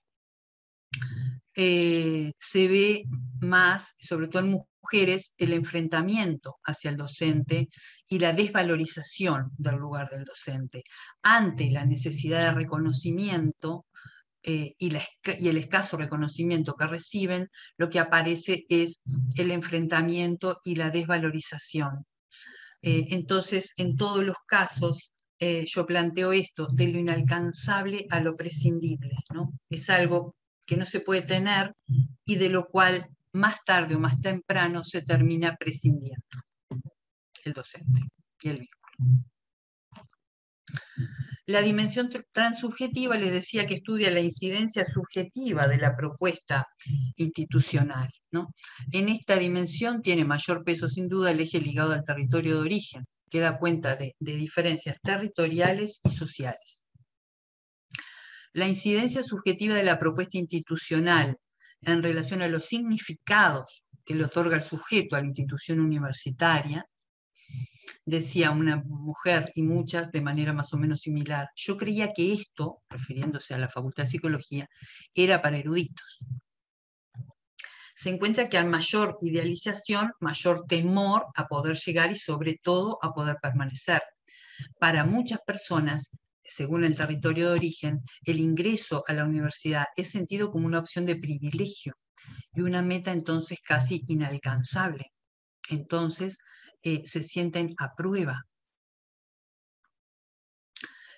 eh, se ve más, sobre todo en mujeres, el enfrentamiento hacia el docente y la desvalorización del lugar del docente ante la necesidad de reconocimiento eh, y, la, y el escaso reconocimiento que reciben. Lo que aparece es el enfrentamiento y la desvalorización. Eh, entonces, en todos los casos, Eh, yo planteo esto, de lo inalcanzable a lo prescindible, ¿no? Es algo que no se puede tener y de lo cual más tarde o más temprano se termina prescindiendo el docente y el vínculo. La dimensión transsubjetiva, les decía, que estudia la incidencia subjetiva de la propuesta institucional, ¿no? En esta dimensión tiene mayor peso sin duda el eje ligado al territorio de origen, que da cuenta de, de diferencias territoriales y sociales. La incidencia subjetiva de la propuesta institucional en relación a los significados que le otorga el sujeto a la institución universitaria, decía una mujer y muchas de manera más o menos similar: yo creía que esto, refiriéndose a la Facultad de Psicología, era para eruditos. Se encuentra que a mayor idealización, mayor temor a poder llegar y sobre todo a poder permanecer. Para muchas personas, según el territorio de origen, el ingreso a la universidad es sentido como una opción de privilegio y una meta entonces casi inalcanzable. Entonces eh, se sienten a prueba.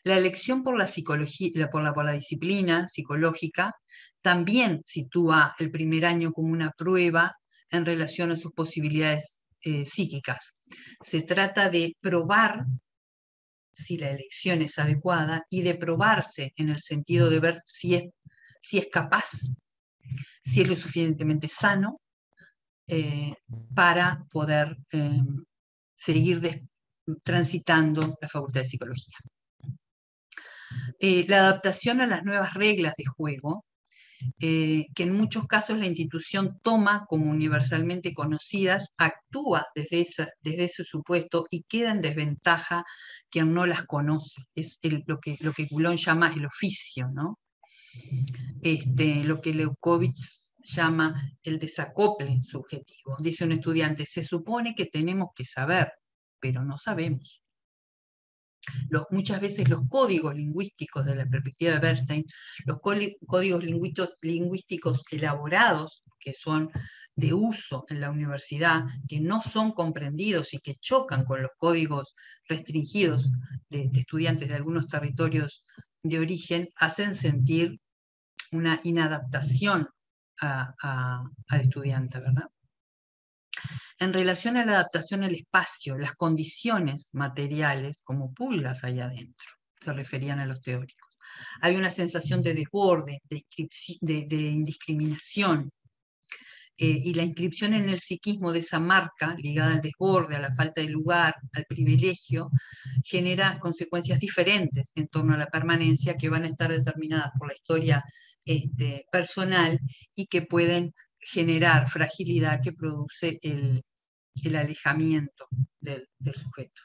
La elección por la, psicología, por la, por la disciplina psicológica también sitúa el primer año como una prueba en relación a sus posibilidades eh, psíquicas. Se trata de probar si la elección es adecuada y de probarse en el sentido de ver si es, si es capaz, si es lo suficientemente sano eh, para poder eh, seguir de, transitando la Facultad de Psicología. Eh, la adaptación a las nuevas reglas de juego, eh, que en muchos casos la institución toma como universalmente conocidas, actúa desde, esa, desde ese supuesto y queda en desventaja quien no las conoce. Es el, lo, que, lo que Coulon llama el oficio, ¿no? Este, lo que Leukovitz llama el desacople subjetivo. Dice un estudiante, se supone que tenemos que saber, pero no sabemos. Los, muchas veces los códigos lingüísticos de la perspectiva de Bernstein, los códigos lingüísticos elaborados, que son de uso en la universidad, que no son comprendidos y que chocan con los códigos restringidos de, de estudiantes de algunos territorios de origen, hacen sentir una inadaptación a, a, al estudiante, ¿verdad? En relación a la adaptación al espacio, las condiciones materiales, como pulgas allá adentro, se referían a los teóricos. Hay una sensación de desborde, de, de, de indiscriminación, eh, y la inscripción en el psiquismo de esa marca, ligada al desborde, a la falta de lugar, al privilegio, genera consecuencias diferentes en torno a la permanencia que van a estar determinadas por la historia este, personal y que pueden generar fragilidad que produce el, el alejamiento del, del sujeto.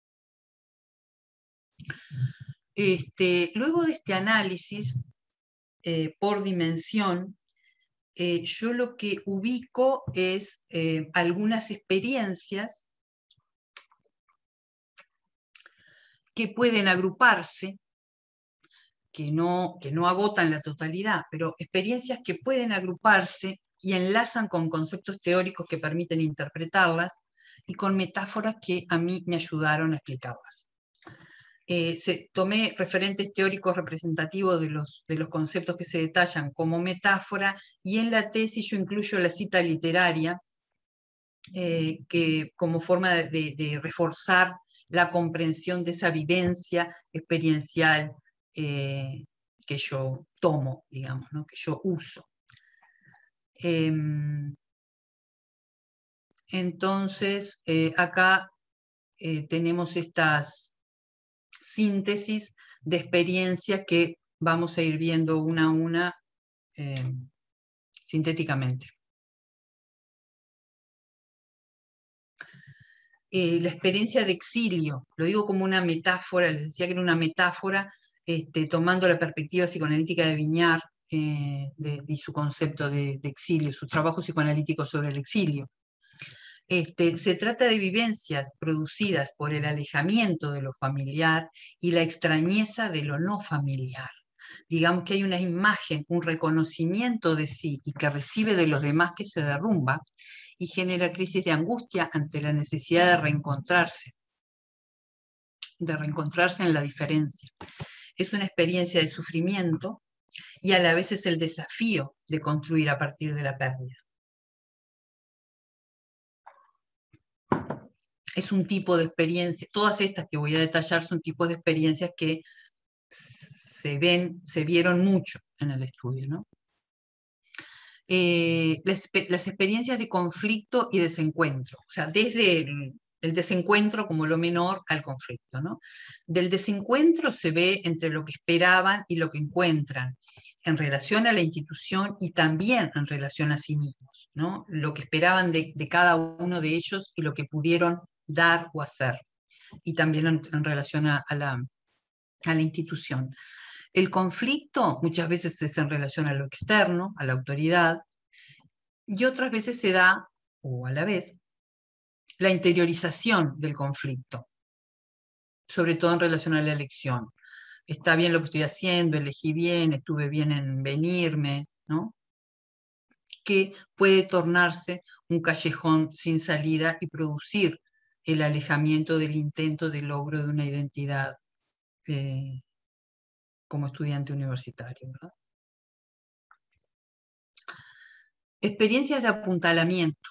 Este, luego de este análisis eh, por dimensión, eh, yo lo que ubico es eh, algunas experiencias que pueden agruparse, que no, que no agotan la totalidad, pero experiencias que pueden agruparse y enlazan con conceptos teóricos que permiten interpretarlas y con metáforas que a mí me ayudaron a explicarlas. Eh, se, tomé referentes teóricos representativos de los, de los conceptos que se detallan como metáfora, y en la tesis yo incluyo la cita literaria eh, que, como forma de, de, de reforzar la comprensión de esa vivencia experiencial eh, que yo tomo, digamos, ¿no? Que yo uso. Eh, entonces, eh, acá eh, tenemos estas síntesis de experiencias que vamos a ir viendo una a una eh, sintéticamente. Eh, la experiencia de exilio, lo digo como una metáfora, les decía que era una metáfora, este, tomando la perspectiva psicoanalítica de Viñar eh, de, y su concepto de, de exilio, su trabajo psicoanalítico sobre el exilio. Este, se trata de vivencias producidas por el alejamiento de lo familiar y la extrañeza de lo no familiar. Digamos que hay una imagen, un reconocimiento de sí y que recibe de los demás que se derrumba y genera crisis de angustia ante la necesidad de reencontrarse, de reencontrarse en la diferencia. Es una experiencia de sufrimiento y a la vez es el desafío de construir a partir de la pérdida. Es un tipo de experiencia, todas estas que voy a detallar son tipos de experiencias que se ven, se vieron mucho en el estudio, ¿no? Eh, las, las experiencias de conflicto y desencuentro, o sea, desde el, el desencuentro como lo menor al conflicto, ¿no? Del desencuentro se ve entre lo que esperaban y lo que encuentran en relación a la institución y también en relación a sí mismos, ¿no? Lo que esperaban de, de cada uno de ellos y lo que pudieron dar o hacer, y también en, en relación a, a, la, a la institución. El conflicto muchas veces es en relación a lo externo, a la autoridad, y otras veces se da, o a la vez, la interiorización del conflicto, sobre todo en relación a la elección. Está bien lo que estoy haciendo, elegí bien, estuve bien en venirme, ¿no? Que puede tornarse un callejón sin salida y producir el alejamiento del intento de logro de una identidad eh, como estudiante universitario, ¿verdad? Experiencias de apuntalamiento.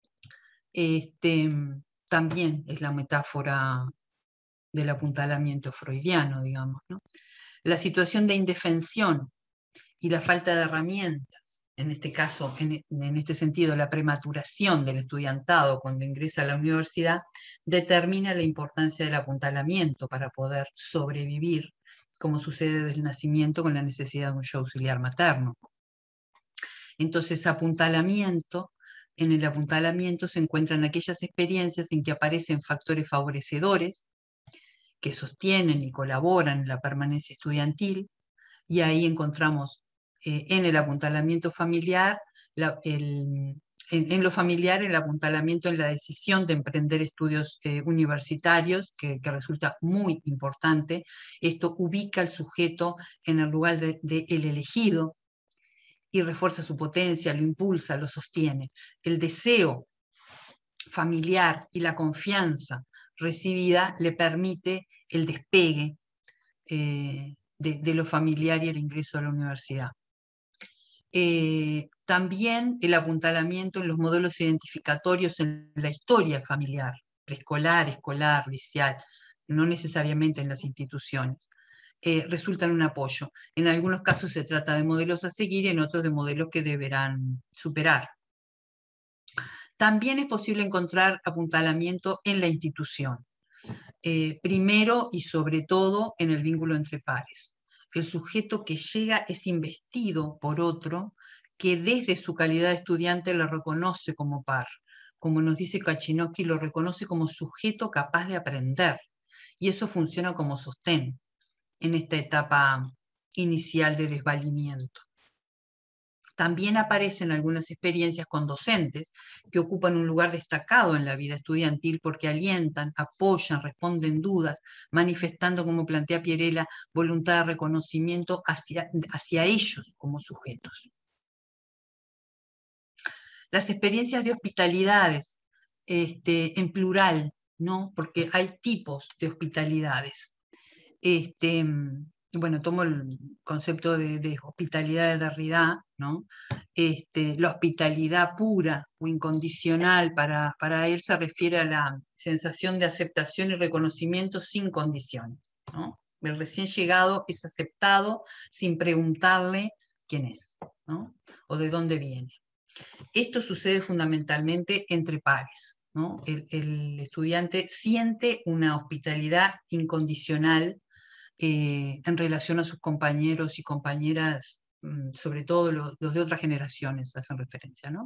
Este, también es la metáfora del apuntalamiento freudiano, digamos, ¿no? La situación de indefensión y la falta de herramientas, en este caso, en, en este sentido, la prematuración del estudiantado cuando ingresa a la universidad, determina la importancia del apuntalamiento para poder sobrevivir, como sucede desde el nacimiento con la necesidad de un yo auxiliar materno. Entonces, apuntalamiento, en el apuntalamiento se encuentran aquellas experiencias en que aparecen factores favorecedores, que sostienen y colaboran en la permanencia estudiantil, y ahí encontramos eh, en el apuntalamiento familiar, la, el, en, en lo familiar, el apuntalamiento en la decisión de emprender estudios eh, universitarios, que, que resulta muy importante. Esto ubica al sujeto en el lugar del de, de elegido y refuerza su potencia, lo impulsa, lo sostiene. El deseo familiar y la confianza recibida le permite el despegue eh, de, de lo familiar y el ingreso a la universidad. Eh, también el apuntalamiento en los modelos identificatorios en la historia familiar, preescolar, escolar, liceal, no necesariamente en las instituciones, eh, resultan un apoyo. En algunos casos se trata de modelos a seguir y en otros de modelos que deberán superar. También es posible encontrar apuntalamiento en la institución, eh, primero y sobre todo en el vínculo entre pares. El sujeto que llega es investido por otro que desde su calidad de estudiante lo reconoce como par. Como nos dice Kachinowski, lo reconoce como sujeto capaz de aprender. Y eso funciona como sostén en esta etapa inicial de desvalimiento. También aparecen algunas experiencias con docentes que ocupan un lugar destacado en la vida estudiantil porque alientan, apoyan, responden dudas, manifestando, como plantea Pierella, voluntad de reconocimiento hacia, hacia ellos como sujetos. Las experiencias de hospitalidades, este, en plural, ¿no? Porque hay tipos de hospitalidades. Este, bueno, tomo el concepto de, de hospitalidad de Derrida, ¿no? Este, la hospitalidad pura o incondicional para, para él se refiere a la sensación de aceptación y reconocimiento sin condiciones, ¿no? El recién llegado es aceptado sin preguntarle quién es, ¿no? O de dónde viene. Esto sucede fundamentalmente entre pares, ¿no? El, el estudiante siente una hospitalidad incondicional eh, en relación a sus compañeros y compañeras, sobre todo los, los de otras generaciones hacen referencia, ¿no?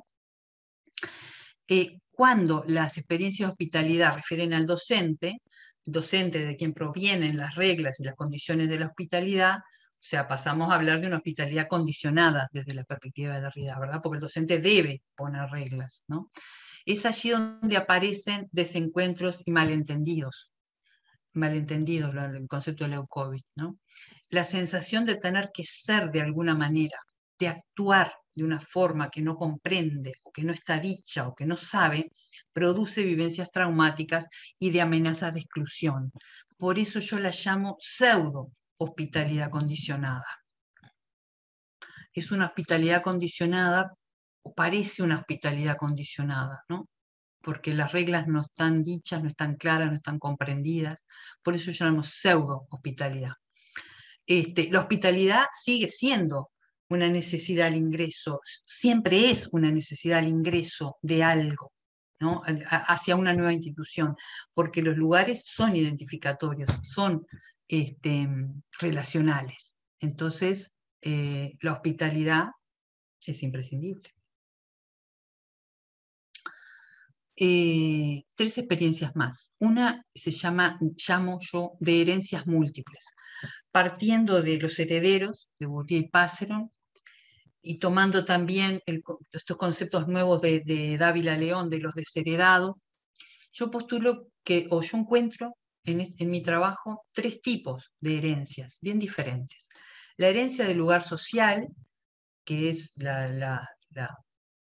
Eh, cuando las experiencias de hospitalidad refieren al docente, docente de quien provienen las reglas y las condiciones de la hospitalidad, o sea, pasamos a hablar de una hospitalidad condicionada desde la perspectiva de Derrida, ¿verdad? Porque el docente debe poner reglas, ¿no? Es allí donde aparecen desencuentros y malentendidos, malentendidos, el concepto de Leuckovitch, ¿no? La sensación de tener que ser de alguna manera, de actuar de una forma que no comprende, o que no está dicha, o que no sabe, produce vivencias traumáticas y de amenazas de exclusión. Por eso yo la llamo pseudo hospitalidad condicionada. Es una hospitalidad condicionada, o parece una hospitalidad condicionada, ¿no? Porque las reglas no están dichas, no están claras, no están comprendidas. Por eso llamamos pseudo hospitalidad. Este, la hospitalidad sigue siendo una necesidad al ingreso, siempre es una necesidad al ingreso de algo, ¿no? Hacia una nueva institución, porque los lugares son identificatorios, son este, relacionales. Entonces, eh, la hospitalidad es imprescindible. Eh, tres experiencias más. Una se llama, llamo yo, de herencias múltiples, partiendo de los herederos, de Bourdieu y Passeron, y tomando también el, estos conceptos nuevos de, de Dávila León, de los desheredados. Yo postulo que, o yo encuentro en, en mi trabajo, tres tipos de herencias bien diferentes. La herencia del lugar social, que es la, la, la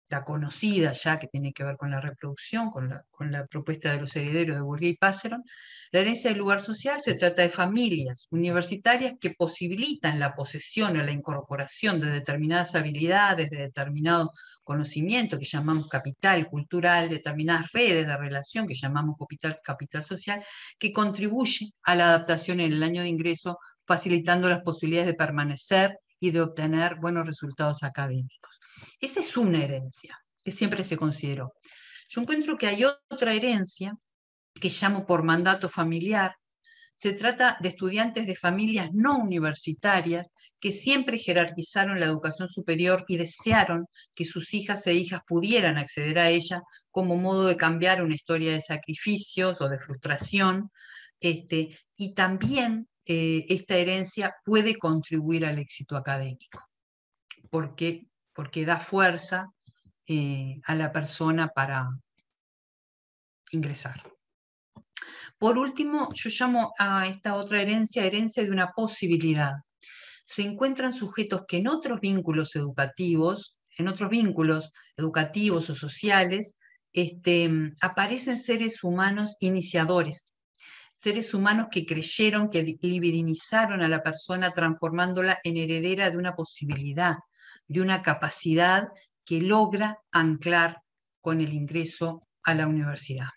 la conocida ya, que tiene que ver con la reproducción, con la, con la propuesta de los herederos de Bourdieu y Passeron. La herencia del lugar social se trata de familias universitarias que posibilitan la posesión o la incorporación de determinadas habilidades, de determinado conocimiento que llamamos capital cultural, determinadas redes de relación que llamamos capital, capital social, que contribuye a la adaptación en el año de ingreso, facilitando las posibilidades de permanecer y de obtener buenos resultados académicos. Esa es una herencia que siempre se consideró. Yo encuentro que hay otra herencia que llamo por mandato familiar. Se trata de estudiantes de familias no universitarias que siempre jerarquizaron la educación superior y desearon que sus hijas e hijas pudieran acceder a ella como modo de cambiar una historia de sacrificios o de frustración. Este, y también eh, esta herencia puede contribuir al éxito académico, porque, porque da fuerza eh, a la persona para ingresar. Por último, yo llamo a esta otra herencia, herencia de una posibilidad. Se encuentran sujetos que en otros vínculos educativos, en otros vínculos educativos o sociales, este, aparecen seres humanos iniciadores, seres humanos que creyeron, que libidinizaron a la persona transformándola en heredera de una posibilidad, de una capacidad que logra anclar con el ingreso a la universidad.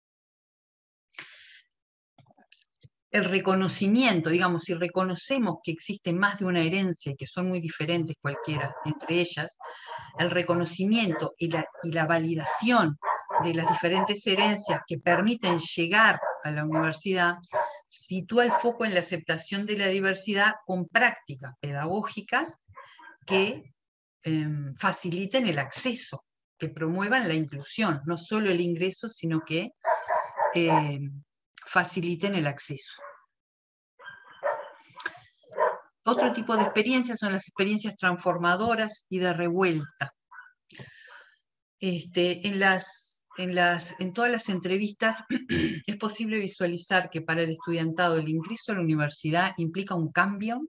El reconocimiento, digamos, si reconocemos que existe más de una herencia y que son muy diferentes cualquiera entre ellas, el reconocimiento y la, y la validación de las diferentes herencias que permiten llegar a la universidad, sitúa el foco en la aceptación de la diversidad con prácticas pedagógicas que eh, faciliten el acceso, que promuevan la inclusión, no solo el ingreso, sino que eh, faciliten el acceso. Otro tipo de experiencias son las experiencias transformadoras y de revuelta. Este, en, las, en, las, en todas las entrevistas es posible visualizar que para el estudiantado el ingreso a la universidad implica un cambio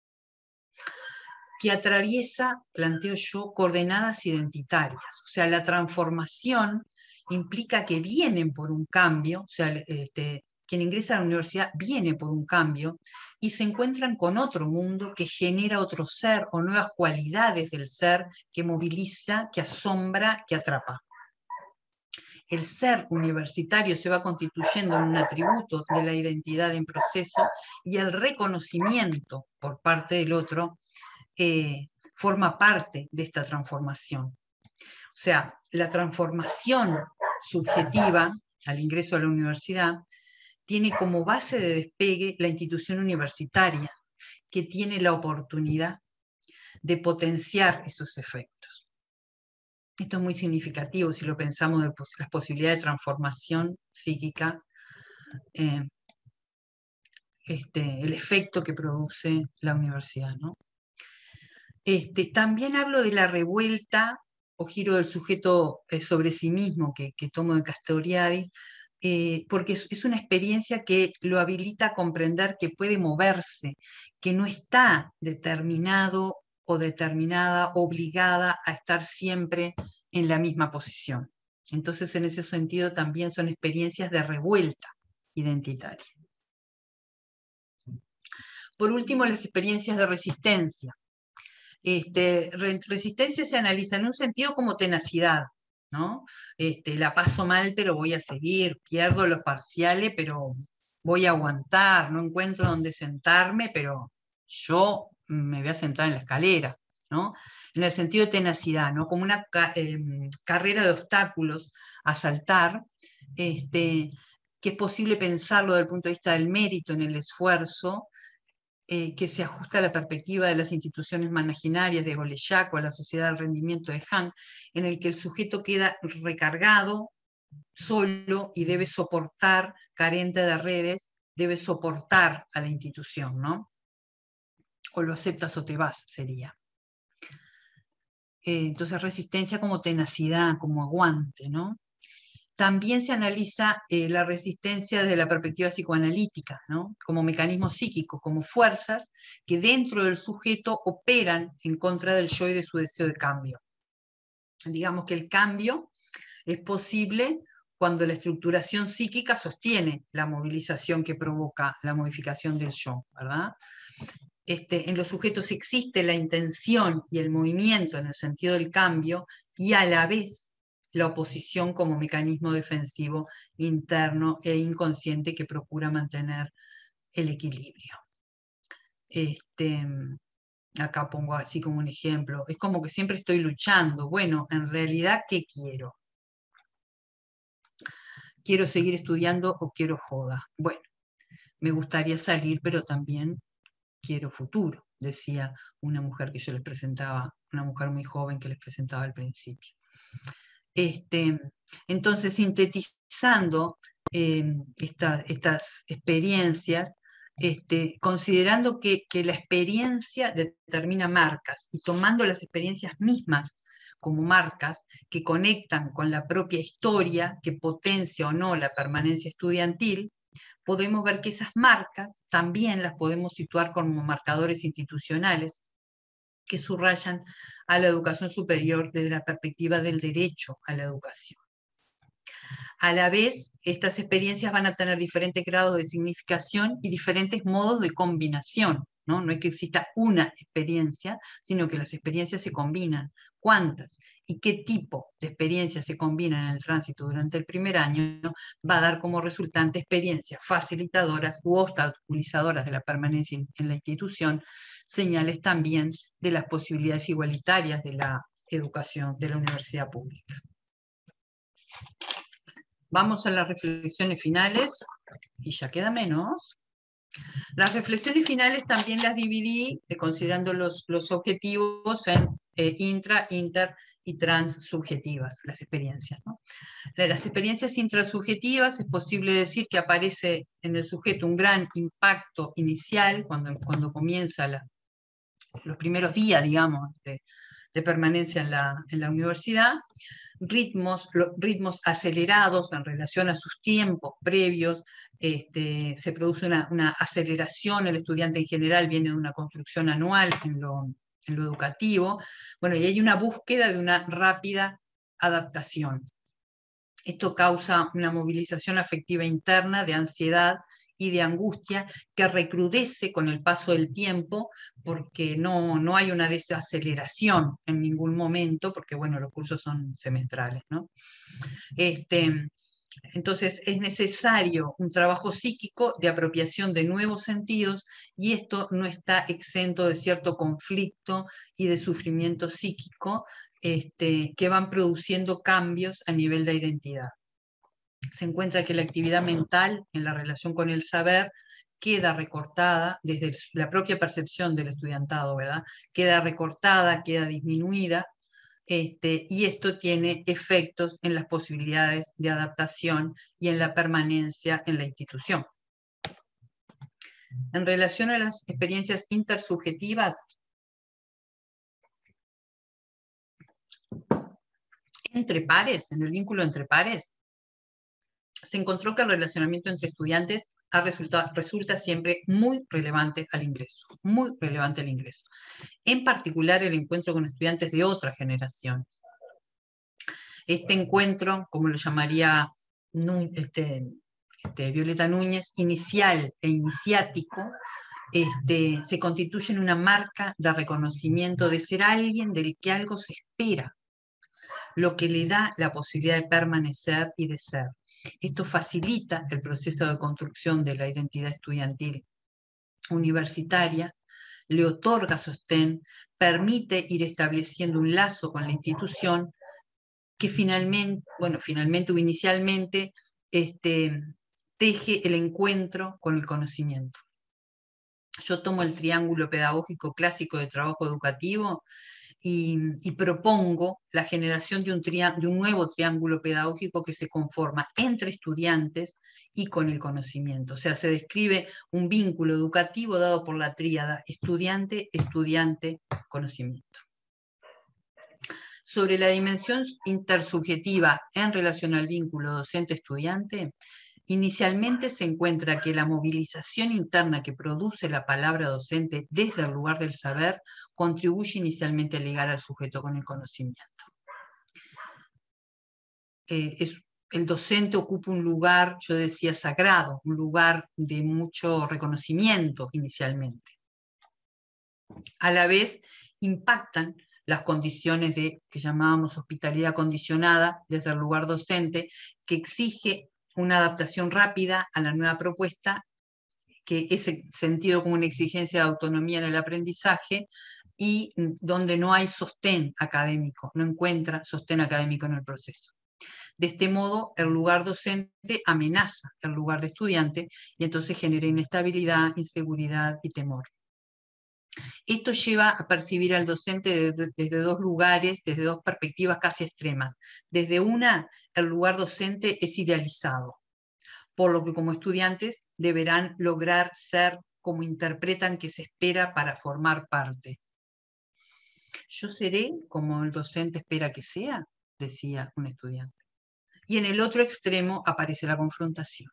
que atraviesa, planteo yo, coordenadas identitarias. O sea, la transformación implica que vienen por un cambio, o sea, este, quien ingresa a la universidad viene por un cambio y se encuentran con otro mundo que genera otro ser o nuevas cualidades del ser que moviliza, que asombra, que atrapa. El ser universitario se va constituyendo en un atributo de la identidad en proceso y el reconocimiento por parte del otro eh, forma parte de esta transformación. O sea, la transformación subjetiva al ingreso a la universidad tiene como base de despegue la institución universitaria, que tiene la oportunidad de potenciar esos efectos. Esto es muy significativo si lo pensamos de las posibilidades de transformación psíquica, eh, este, el efecto que produce la universidad, ¿no? Este, también hablo de la revuelta o giro del sujeto eh, sobre sí mismo que, que tomo de Castoriadis, eh, porque es, es una experiencia que lo habilita a comprender que puede moverse, que no está determinado o determinada, obligada a estar siempre en la misma posición. Entonces, en ese sentido, también son experiencias de revuelta identitaria. Por último, las experiencias de resistencia. Este, resistencia se analiza en un sentido como tenacidad, ¿no? Este, la paso mal, pero voy a seguir, pierdo los parciales, pero voy a aguantar, no encuentro dónde sentarme, pero yo me voy a sentar en la escalera, ¿no? En el sentido de tenacidad, ¿no? Como una eh, carrera de obstáculos a saltar, este, que es posible pensarlo desde el punto de vista del mérito en el esfuerzo, Eh, que se ajusta a la perspectiva de las instituciones managinarias de Golellac o a la sociedad del rendimiento de Hahn, en el que el sujeto queda recargado, solo, y debe soportar, carente de redes, debe soportar a la institución, ¿no? O lo aceptas o te vas, sería. Eh, entonces, resistencia como tenacidad, como aguante, ¿no? También se analiza eh, la resistencia desde la perspectiva psicoanalítica, ¿no? Como mecanismo psíquico, como fuerzas que dentro del sujeto operan en contra del yo y de su deseo de cambio. Digamos que el cambio es posible cuando la estructuración psíquica sostiene la movilización que provoca la modificación del yo, ¿verdad? Este, en los sujetos existe la intención y el movimiento en el sentido del cambio, y a la vez la oposición como mecanismo defensivo interno e inconsciente que procura mantener el equilibrio. Este, acá pongo así como un ejemplo, es como que siempre estoy luchando. Bueno, en realidad, ¿qué quiero? ¿Quiero seguir estudiando o quiero joda? Bueno, me gustaría salir, pero también quiero futuro, decía una mujer que yo les presentaba, una mujer muy joven que les presentaba al principio. Este, entonces, sintetizando eh, esta, estas experiencias, este, considerando que, que la experiencia determina marcas, y tomando las experiencias mismas como marcas que conectan con la propia historia, que potencia o no la permanencia estudiantil, podemos ver que esas marcas también las podemos situar como marcadores institucionales que subrayan a la educación superior desde la perspectiva del derecho a la educación. A la vez, estas experiencias van a tener diferentes grados de significación y diferentes modos de combinación, ¿no? No es que exista una experiencia, sino que las experiencias se combinan. ¿Cuántas? Y qué tipo de experiencias se combinan en el tránsito durante el primer año va a dar como resultante experiencias facilitadoras u obstaculizadoras de la permanencia en la institución, señales también de las posibilidades igualitarias de la educación de la universidad pública. Vamos a las reflexiones finales, y ya queda menos. Las reflexiones finales también las dividí eh, considerando los, los objetivos en eh, intra, inter y transsubjetivas, las experiencias, ¿no? De las experiencias intrasubjetivas es posible decir que aparece en el sujeto un gran impacto inicial cuando, cuando comienza la, los primeros días, digamos, de, de permanencia en la, en la universidad, ritmos, ritmos acelerados en relación a sus tiempos previos, este, se produce una, una aceleración, el estudiante en general viene de una construcción anual en lo, en lo educativo, bueno, y hay una búsqueda de una rápida adaptación. Esto causa una movilización afectiva interna de ansiedad y de angustia que recrudece con el paso del tiempo porque no, no hay una desaceleración en ningún momento, porque bueno, los cursos son semestrales, ¿no? Este, entonces es necesario un trabajo psíquico de apropiación de nuevos sentidos y esto no está exento de cierto conflicto y de sufrimiento psíquico este, que van produciendo cambios a nivel de identidad. Se encuentra que la actividad mental en la relación con el saber queda recortada desde la propia percepción del estudiantado, ¿verdad? Queda recortada, queda disminuida, este, y esto tiene efectos en las posibilidades de adaptación y en la permanencia en la institución. En relación a las experiencias intersubjetivas, entre pares, en el vínculo entre pares, se encontró que el relacionamiento entre estudiantes ha resultado, resulta siempre muy relevante al ingreso, muy relevante al ingreso. En particular el encuentro con estudiantes de otras generaciones. Este encuentro, como lo llamaría este, este, Violeta Núñez, inicial e iniciático, este, se constituye en una marca de reconocimiento de ser alguien del que algo se espera, lo que le da la posibilidad de permanecer y de ser. Esto facilita el proceso de construcción de la identidad estudiantil universitaria, le otorga sostén, permite ir estableciendo un lazo con la institución que finalmente, bueno, finalmente o inicialmente, este, teje el encuentro con el conocimiento. Yo tomo el triángulo pedagógico clásico de trabajo educativo y, y propongo la generación de un, de un nuevo triángulo pedagógico que se conforma entre estudiantes y con el conocimiento. O sea, se describe un vínculo educativo dado por la tríada estudiante, estudiante, conocimiento. Sobre la dimensión intersubjetiva en relación al vínculo docente-estudiante, inicialmente se encuentra que la movilización interna que produce la palabra docente desde el lugar del saber contribuye inicialmente a ligar al sujeto con el conocimiento. eh, es, el docente ocupa un lugar, yo decía, sagrado, un lugar de mucho reconocimiento inicialmente. A la vez impactan las condiciones de, que llamábamos hospitalidad condicionada desde el lugar docente, que exige una adaptación rápida a la nueva propuesta, que es sentido como una exigencia de autonomía en el aprendizaje, y donde no hay sostén académico, no encuentra sostén académico en el proceso. De este modo, el lugar docente amenaza el lugar de estudiante y entonces genera inestabilidad, inseguridad y temor. Esto lleva a percibir al docente desde, desde dos lugares, desde dos perspectivas casi extremas. Desde una, el lugar docente es idealizado, por lo que como estudiantes deberán lograr ser como interpretan que se espera para formar parte. Yo seré como el docente espera que sea, decía un estudiante. Y en el otro extremo aparece la confrontación.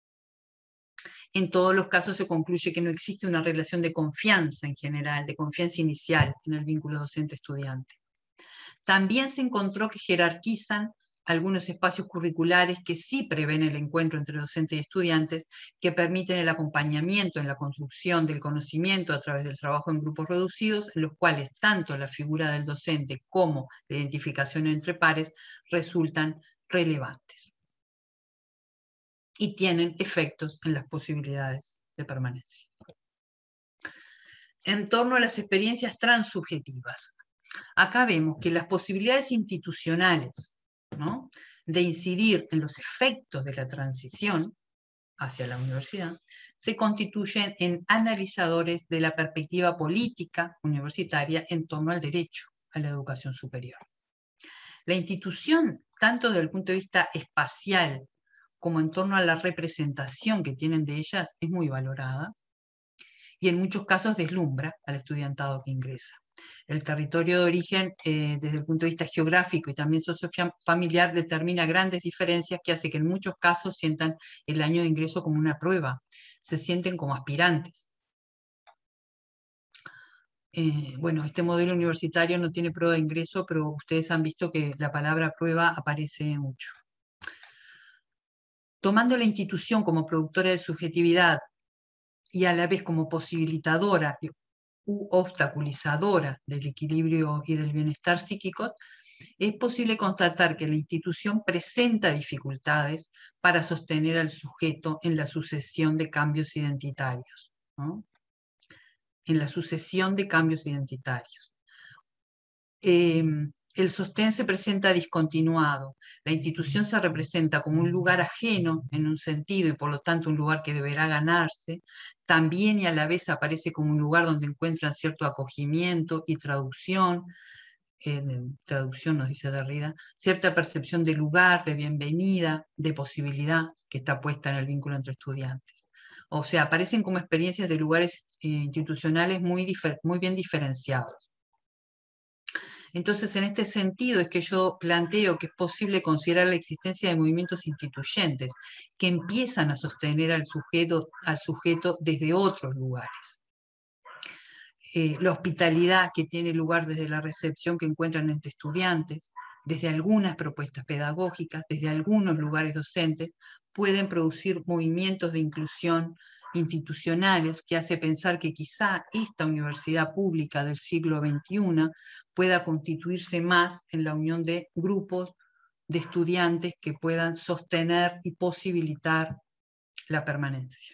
En todos los casos se concluye que no existe una relación de confianza en general, de confianza inicial en el vínculo docente-estudiante. También se encontró que jerarquizan algunos espacios curriculares que sí prevén el encuentro entre docentes y estudiantes, que permiten el acompañamiento en la construcción del conocimiento a través del trabajo en grupos reducidos, en los cuales tanto la figura del docente como la identificación entre pares resultan relevantes y tienen efectos en las posibilidades de permanencia. En torno a las experiencias transsubjetivas, acá vemos que las posibilidades institucionales, ¿no?, de incidir en los efectos de la transición hacia la universidad se constituyen en analizadores de la perspectiva política universitaria en torno al derecho a la educación superior. La institución, tanto desde el punto de vista espacial como en torno a la representación que tienen de ellas, es muy valorada y en muchos casos deslumbra al estudiantado que ingresa. El territorio de origen, eh, desde el punto de vista geográfico y también sociofamiliar, determina grandes diferencias que hace que en muchos casos sientan el año de ingreso como una prueba, se sienten como aspirantes. Eh, bueno, este modelo universitario no tiene prueba de ingreso, pero ustedes han visto que la palabra prueba aparece mucho. Tomando la institución como productora de subjetividad y a la vez como posibilitadora u obstaculizadora del equilibrio y del bienestar psíquicos, es posible constatar que la institución presenta dificultades para sostener al sujeto en la sucesión de cambios identitarios, ¿no? En la sucesión de cambios identitarios. Eh, el sostén se presenta discontinuado. La institución se representa como un lugar ajeno en un sentido y por lo tanto un lugar que deberá ganarse. También y a la vez aparece como un lugar donde encuentran cierto acogimiento y traducción. En traducción nos dice Derrida, cierta percepción de lugar, de bienvenida, de posibilidad que está puesta en el vínculo entre estudiantes. O sea, aparecen como experiencias de lugares eh, institucionales muy, muy bien diferenciados. Entonces, en este sentido es que yo planteo que es posible considerar la existencia de movimientos instituyentes que empiezan a sostener al sujeto, al sujeto desde otros lugares. Eh, la hospitalidad que tiene lugar desde la recepción que encuentran entre estudiantes, desde algunas propuestas pedagógicas, desde algunos lugares docentes, pueden producir movimientos de inclusión institucionales que hace pensar que quizá esta universidad pública del siglo veintiuno pueda constituirse más en la unión de grupos de estudiantes que puedan sostener y posibilitar la permanencia.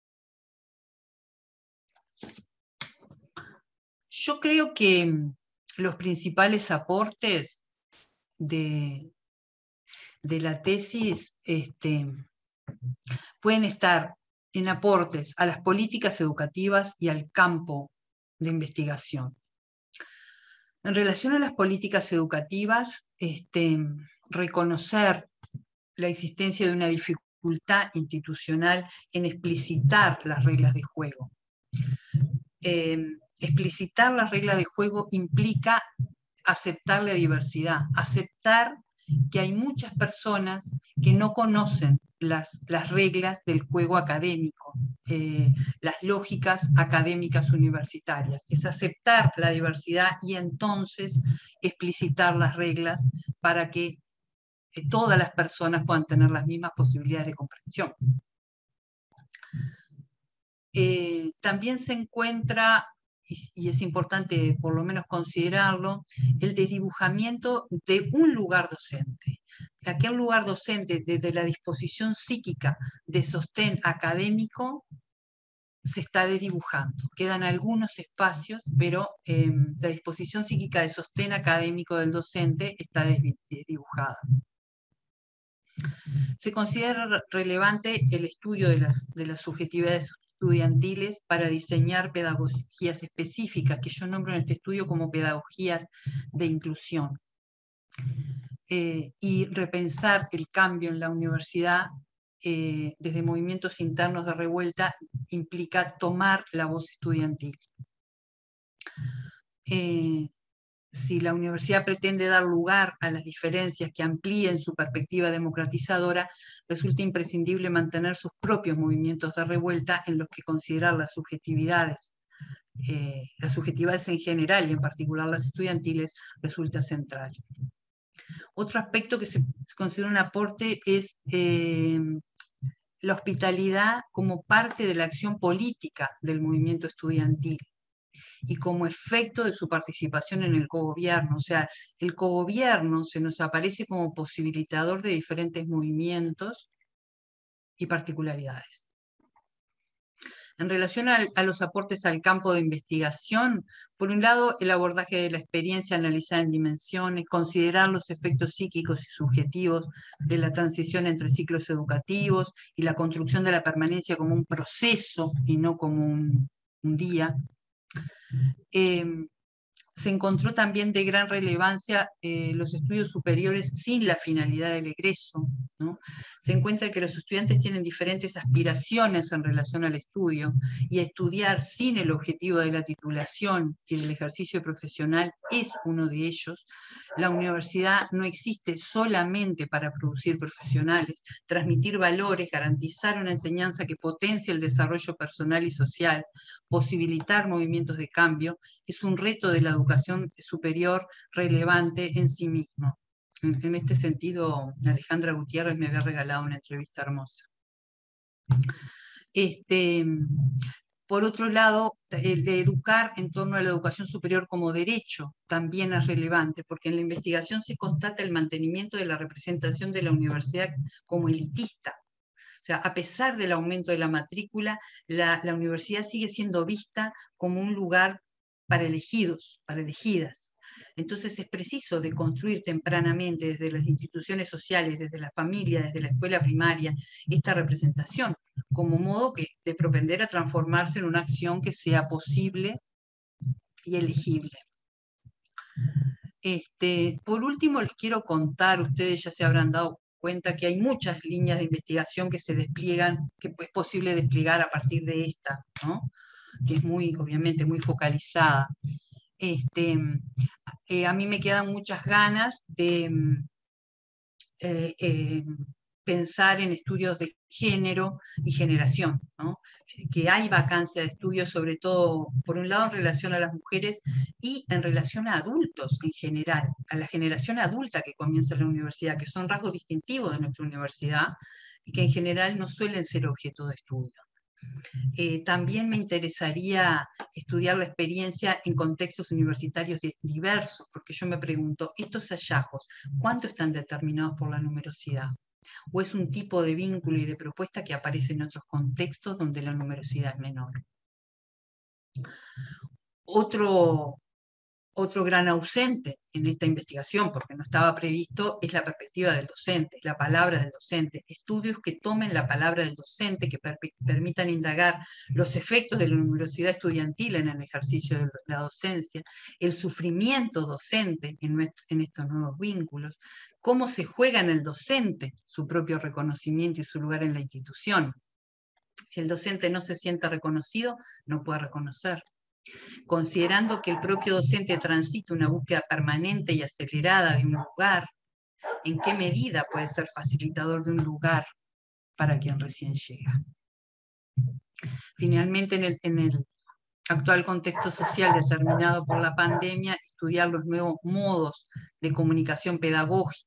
Yo creo que los principales aportes de, de la tesis este, pueden estar en aportes a las políticas educativas y al campo de investigación. En relación a las políticas educativas, este, reconocer la existencia de una dificultad institucional en explicitar las reglas de juego. Eh, explicitar las reglas de juego implica aceptar la diversidad, aceptar que hay muchas personas que no conocen las, las reglas del juego académico, eh, las lógicas académicas universitarias. Es aceptar la diversidad y entonces explicitar las reglas para que eh, todas las personas puedan tener las mismas posibilidades de comprensión. Eh, también se encuentra, y, y es importante por lo menos considerarlo, el desdibujamiento de un lugar docente. Aquel lugar docente, desde la disposición psíquica de sostén académico, se está desdibujando. Quedan algunos espacios, pero eh, la disposición psíquica de sostén académico del docente está desdibujada. Se considera relevante el estudio de las, de las subjetividades estudiantiles para diseñar pedagogías específicas, que yo nombro en este estudio como pedagogías de inclusión. Eh, y repensar el cambio en la universidad eh, desde movimientos internos de revuelta implica tomar la voz estudiantil. Eh, si la universidad pretende dar lugar a las diferencias que amplíen su perspectiva democratizadora, resulta imprescindible mantener sus propios movimientos de revuelta en los que considerar las subjetividades, eh, las subjetividades en general y en particular las estudiantiles, resulta central. Otro aspecto que se considera un aporte es eh, la hospitalidad como parte de la acción política del movimiento estudiantil y como efecto de su participación en el cogobierno. O sea, el cogobierno se nos aparece como posibilitador de diferentes movimientos y particularidades. En relación a, a los aportes al campo de investigación, por un lado, el abordaje de la experiencia analizada en dimensiones, considerar los efectos psíquicos y subjetivos de la transición entre ciclos educativos y la construcción de la permanencia como un proceso y no como un, un día. Eh, se encontró también de gran relevancia eh, los estudios superiores sin la finalidad del egreso, ¿no? Se encuentra que los estudiantes tienen diferentes aspiraciones en relación al estudio, y estudiar sin el objetivo de la titulación y del ejercicio profesional es uno de ellos. La universidad no existe solamente para producir profesionales, transmitir valores, garantizar una enseñanza que potencie el desarrollo personal y social, posibilitar movimientos de cambio, es un reto de la educación superior relevante en sí mismo. En, en este sentido, Alejandra Gutiérrez me había regalado una entrevista hermosa. Este, por otro lado, el educar en torno a la educación superior como derecho también es relevante, porque en la investigación se constata el mantenimiento de la representación de la universidad como elitista. O sea, a pesar del aumento de la matrícula, la, la universidad sigue siendo vista como un lugar para elegidos, para elegidas. Entonces es preciso de construir tempranamente desde las instituciones sociales, desde la familia, desde la escuela primaria, esta representación, como modo que, de propender a transformarse en una acción que sea posible y elegible. Este, por último, les quiero contar, ustedes ya se habrán dado cuenta que hay muchas líneas de investigación que se despliegan, que es posible desplegar a partir de esta, ¿no? Que es muy, obviamente, muy focalizada. Este, eh, a mí me quedan muchas ganas de eh, eh, pensar en estudios de género y generación, ¿no? Que hay vacancia de estudios, sobre todo, por un lado, en relación a las mujeres y en relación a adultos en general, a la generación adulta que comienza en la universidad, que son rasgos distintivos de nuestra universidad y que en general no suelen ser objeto de estudio. Eh, también me interesaría estudiar la experiencia en contextos universitarios diversos, porque yo me pregunto, estos hallazgos, ¿cuánto están determinados por la numerosidad? ¿O es un tipo de vínculo y de propuesta que aparece en otros contextos donde la numerosidad es menor? Otro, otro gran ausente en esta investigación, porque no estaba previsto, es la perspectiva del docente, la palabra del docente. Estudios que tomen la palabra del docente, que per permitan indagar los efectos de la numerosidad estudiantil en el ejercicio de la docencia, el sufrimiento docente en, nuestro, en estos nuevos vínculos, cómo se juega en el docente su propio reconocimiento y su lugar en la institución. Si el docente no se siente reconocido, no puede reconocer. Considerando que el propio docente transita una búsqueda permanente y acelerada de un lugar, ¿en qué medida puede ser facilitador de un lugar para quien recién llega? Finalmente, en el, en el actual contexto social determinado por la pandemia, estudiar los nuevos modos de comunicación pedagógica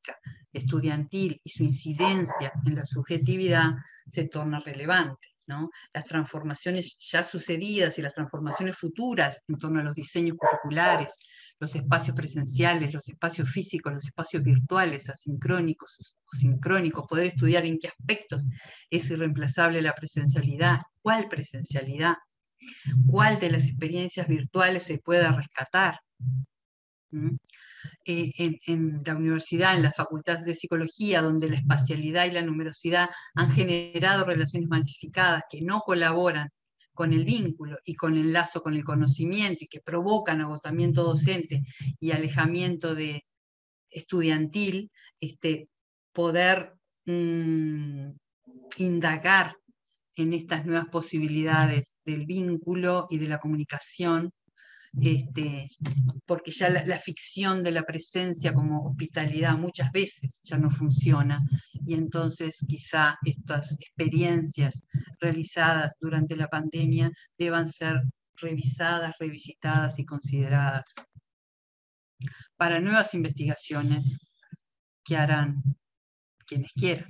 estudiantil y su incidencia en la subjetividad se torna relevante, ¿no? Las transformaciones ya sucedidas y las transformaciones futuras en torno a los diseños curriculares, los espacios presenciales, los espacios físicos, los espacios virtuales, asincrónicos o sincrónicos, poder estudiar en qué aspectos es irreemplazable la presencialidad, cuál presencialidad, cuál de las experiencias virtuales se pueda rescatar. ¿Mm? Eh, en, en la universidad, en la facultad de psicología, donde la espacialidad y la numerosidad han generado relaciones masificadas que no colaboran con el vínculo y con el lazo con el conocimiento y que provocan agotamiento docente y alejamiento de estudiantil, este, poder mmm, indagar en estas nuevas posibilidades del vínculo y de la comunicación, este, porque ya la, la ficción de la presencia como hospitalidad muchas veces ya no funciona, y entonces quizá estas experiencias realizadas durante la pandemia deban ser revisadas, revisitadas y consideradas para nuevas investigaciones que harán quienes quieran.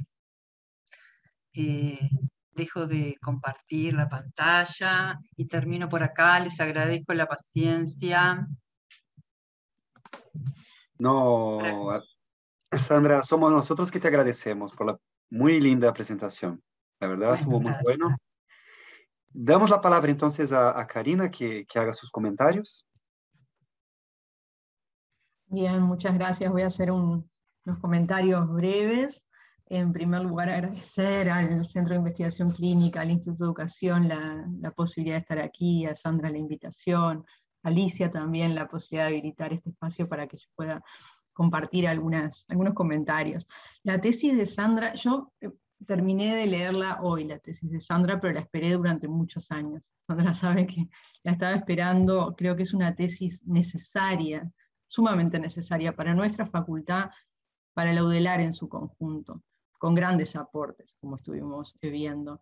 Eh, dejo de compartir la pantalla y termino por acá. Les agradezco la paciencia. No, Sandra, somos nosotros que te agradecemos por la muy linda presentación. La verdad, Bueno, estuvo muy gracias. bueno. Damos la palabra entonces a, a Karina que, que haga sus comentarios. Bien, muchas gracias. Voy a hacer un, unos comentarios breves. En primer lugar, agradecer al Centro de Investigación Clínica, al Instituto de Educación, la, la posibilidad de estar aquí, a Sandra la invitación, a Alicia también la posibilidad de habilitar este espacio para que yo pueda compartir algunas, algunos comentarios. La tesis de Sandra, yo eh, terminé de leerla hoy, la tesis de Sandra, pero la esperé durante muchos años. Sandra sabe que la estaba esperando, creo que es una tesis necesaria, sumamente necesaria para nuestra facultad, para la UDELAR en su conjunto, con grandes aportes, como estuvimos viendo.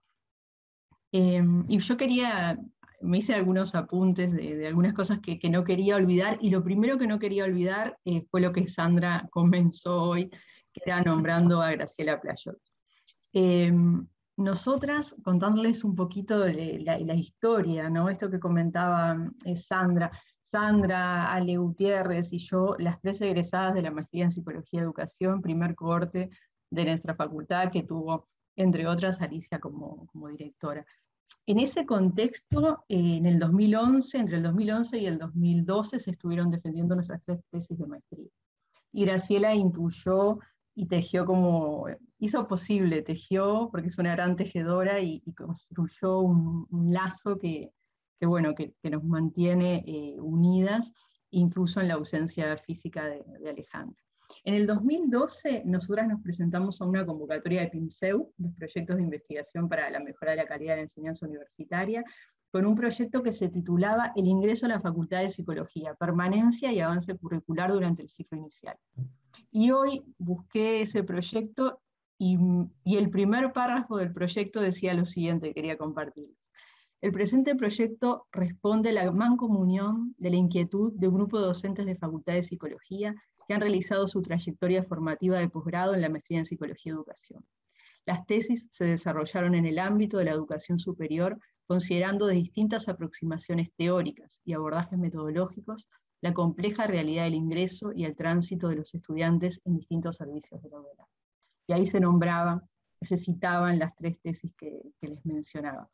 Eh, y yo quería, me hice algunos apuntes de, de algunas cosas que, que no quería olvidar, y lo primero que no quería olvidar eh, fue lo que Sandra comenzó hoy, que era nombrando a Graciela Playot. Eh, nosotras, contándoles un poquito de la, la historia, ¿no? Esto que comentaba eh, Sandra, Sandra, Ale Gutiérrez y yo, las tres egresadas de la maestría en Psicología y Educación, primer cohorte de nuestra facultad, que tuvo, entre otras, Alicia como, como directora. En ese contexto, eh, en el dos mil once, entre el dos mil once y el dos mil doce, se estuvieron defendiendo nuestras tres tesis de maestría. Y Graciela intuyó y tejió como, hizo posible, tejió, porque es una gran tejedora, y, y construyó un, un lazo que, que, bueno, que, que nos mantiene eh, unidas, incluso en la ausencia física de, de Alejandra. En el dos mil doce, nosotras nos presentamos a una convocatoria de PIMSEU, los proyectos de investigación para la mejora de la calidad de la enseñanza universitaria, con un proyecto que se titulaba El ingreso a la Facultad de Psicología, permanencia y avance curricular durante el ciclo inicial. Y hoy busqué ese proyecto, y, y el primer párrafo del proyecto decía lo siguiente, quería compartirles. El presente proyecto responde a la mancomunión de la inquietud de un grupo de docentes de Facultad de Psicología que han realizado su trayectoria formativa de posgrado en la maestría en Psicología y Educación. Las tesis se desarrollaron en el ámbito de la educación superior, considerando de distintas aproximaciones teóricas y abordajes metodológicos la compleja realidad del ingreso y el tránsito de los estudiantes en distintos servicios de la UDELAR. Y ahí se nombraban, se citaban las tres tesis que, que les mencionaba.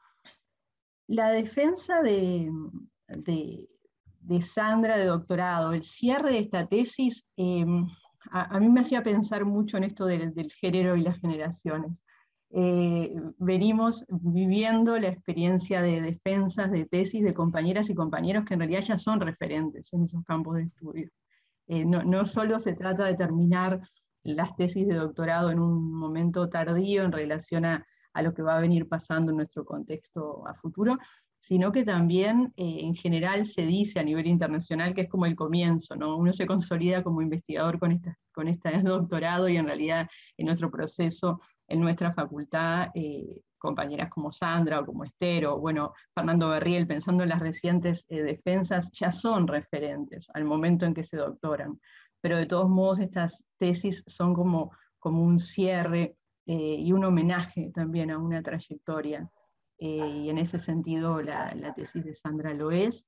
La defensa de, de, de Sandra de doctorado, el cierre de esta tesis, eh, a, a mí me hacía pensar mucho en esto del, del género y las generaciones. Eh, venimos viviendo la experiencia de defensas de tesis de compañeras y compañeros que en realidad ya son referentes en esos campos de estudio. Eh, no, no solo se trata de terminar las tesis de doctorado en un momento tardío en relación a, a lo que va a venir pasando en nuestro contexto a futuro, sino que también eh, en general se dice a nivel internacional que es como el comienzo, ¿no? Uno se consolida como investigador con este con esta doctorado, y en realidad en nuestro proceso, en nuestra facultad, eh, compañeras como Sandra o como Esther, o bueno, Fernando Berriel, pensando en las recientes eh, defensas, ya son referentes al momento en que se doctoran. Pero de todos modos estas tesis son como como un cierre eh, y un homenaje también a una trayectoria, eh, y en ese sentido la, la tesis de Sandra lo es.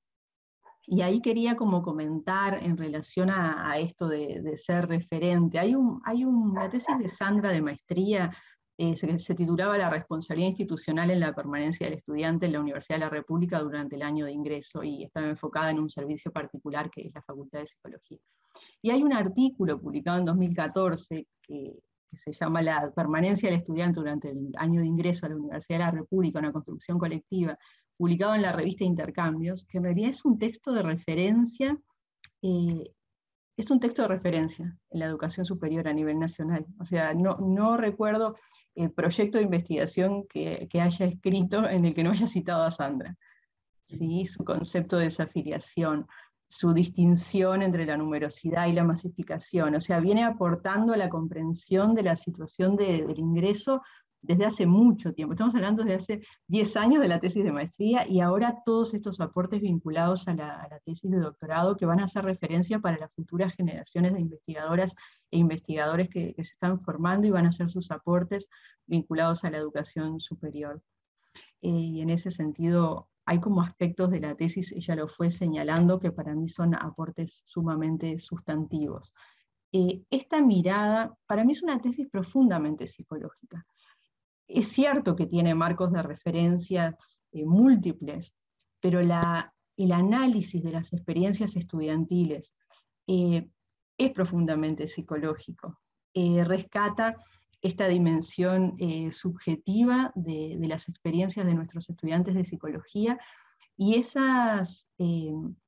Y ahí quería como comentar en relación a, a esto de, de ser referente. Hay, un, hay una tesis de Sandra de maestría, eh, se, se titulaba La responsabilidad institucional en la permanencia del estudiante en la Universidad de la República durante el año de ingreso, y estaba enfocada en un servicio particular que es la Facultad de Psicología. Y hay un artículo publicado en dos mil catorce que, que se llama La permanencia del estudiante durante el año de ingreso a la Universidad de la República, una construcción colectiva, publicado en la revista Intercambios, que en realidad es un texto de referencia, eh, es un texto de referencia en la educación superior a nivel nacional. O sea, no, no recuerdo el proyecto de investigación que, que haya escrito en el que no haya citado a Sandra. ¿Sí? Su concepto de desafiliación, su distinción entre la numerosidad y la masificación, o sea, viene aportando a la comprensión de la situación de, del ingreso desde hace mucho tiempo. Estamos hablando desde hace diez años de la tesis de maestría, y ahora todos estos aportes vinculados a la, a la tesis de doctorado que van a hacer referencia para las futuras generaciones de investigadoras e investigadores que, que se están formando, y van a hacer sus aportes vinculados a la educación superior. Eh, y en ese sentido hay como aspectos de la tesis, ella lo fue señalando, que para mí son aportes sumamente sustantivos. Eh, esta mirada, para mí es una tesis profundamente psicológica. Es cierto que tiene marcos de referencia eh, múltiples, pero la, el análisis de las experiencias estudiantiles eh, es profundamente psicológico. Eh, rescata esta dimensión eh, subjetiva de, de las experiencias de nuestros estudiantes de psicología, y esas, eh,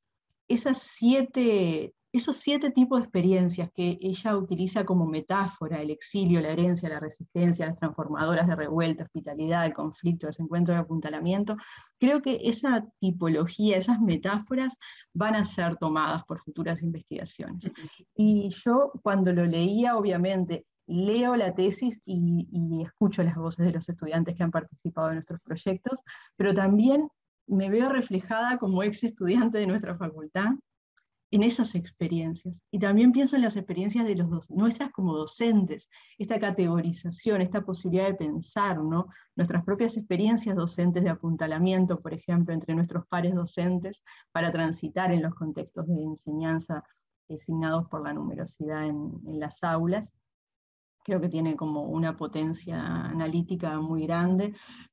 esas siete, esos siete tipos de experiencias que ella utiliza como metáfora: el exilio, la herencia, la resistencia, las transformadoras de revuelta, hospitalidad, el conflicto, desencuentro y apuntalamiento. Creo que esa tipología, esas metáforas van a ser tomadas por futuras investigaciones. Y yo, cuando lo leía, obviamente, leo la tesis y, y escucho las voces de los estudiantes que han participado en nuestros proyectos, pero también me veo reflejada como ex estudiante de nuestra facultad en esas experiencias. Y también pienso en las experiencias de los dos, nuestras como docentes, esta categorización, esta posibilidad de pensar, ¿no? Nuestras propias experiencias docentes de apuntalamiento, por ejemplo, entre nuestros pares docentes, para transitar en los contextos de enseñanza designados por la numerosidad en, en las aulas. Creo que tiene como una potencia analítica muy grande.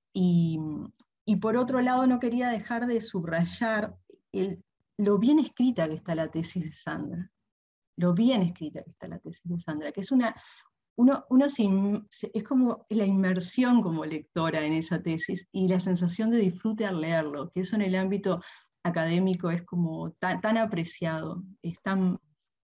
Y, y por otro lado, no quería dejar de subrayar el, lo bien escrita que está la tesis de Sandra, lo bien escrita que está la tesis de Sandra, que es una, uno, uno se, es como la inmersión como lectora en esa tesis, y la sensación de disfrute al leerlo, que eso en el ámbito académico es como tan, tan apreciado, es tan,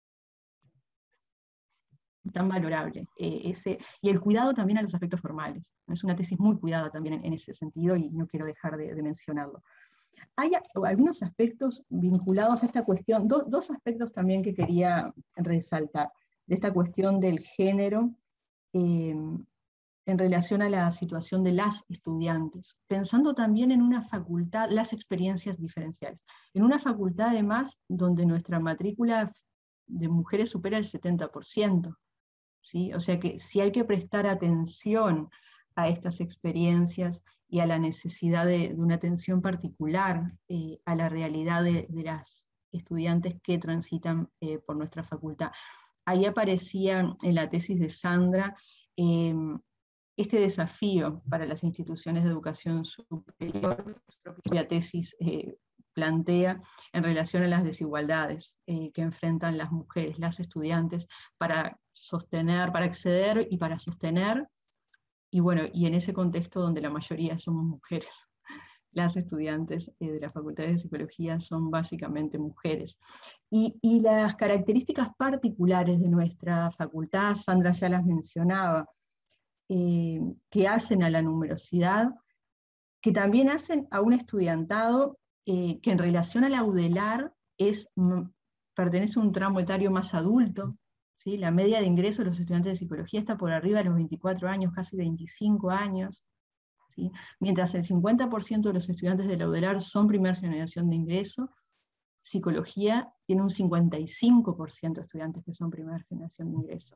tan valorable, eh, ese, y el cuidado también a los aspectos formales. Es una tesis muy cuidada también en, en ese sentido, y no quiero dejar de, de mencionarlo. Hay algunos aspectos vinculados a esta cuestión, do, dos aspectos también que quería resaltar, de esta cuestión del género eh, en relación a la situación de las estudiantes, pensando también en una facultad, las experiencias diferenciales, en una facultad además donde nuestra matrícula de mujeres supera el setenta por ciento, ¿sí? O sea que si hay que prestar atención a estas experiencias y a la necesidad de, de una atención particular eh, a la realidad de, de las estudiantes que transitan eh, por nuestra facultad. Ahí aparecía en la tesis de Sandra eh, este desafío para las instituciones de educación superior, cuya tesis eh, plantea en relación a las desigualdades eh, que enfrentan las mujeres, las estudiantes, para sostener, para acceder y para sostener. Y bueno, y en ese contexto donde la mayoría somos mujeres, las estudiantes eh, de las facultades de psicología son básicamente mujeres. Y, y las características particulares de nuestra facultad, Sandra ya las mencionaba, eh, que hacen a la numerosidad, que también hacen a un estudiantado eh, que en relación a la UDELAR es, pertenece a un tramo etario más adulto. ¿Sí? La media de ingreso de los estudiantes de psicología está por arriba de los veinticuatro años, casi veinticinco años, ¿sí? Mientras el cincuenta por ciento de los estudiantes de la UDELAR son primera generación de ingreso, psicología tiene un cincuenta y cinco por ciento de estudiantes que son primera generación de ingreso.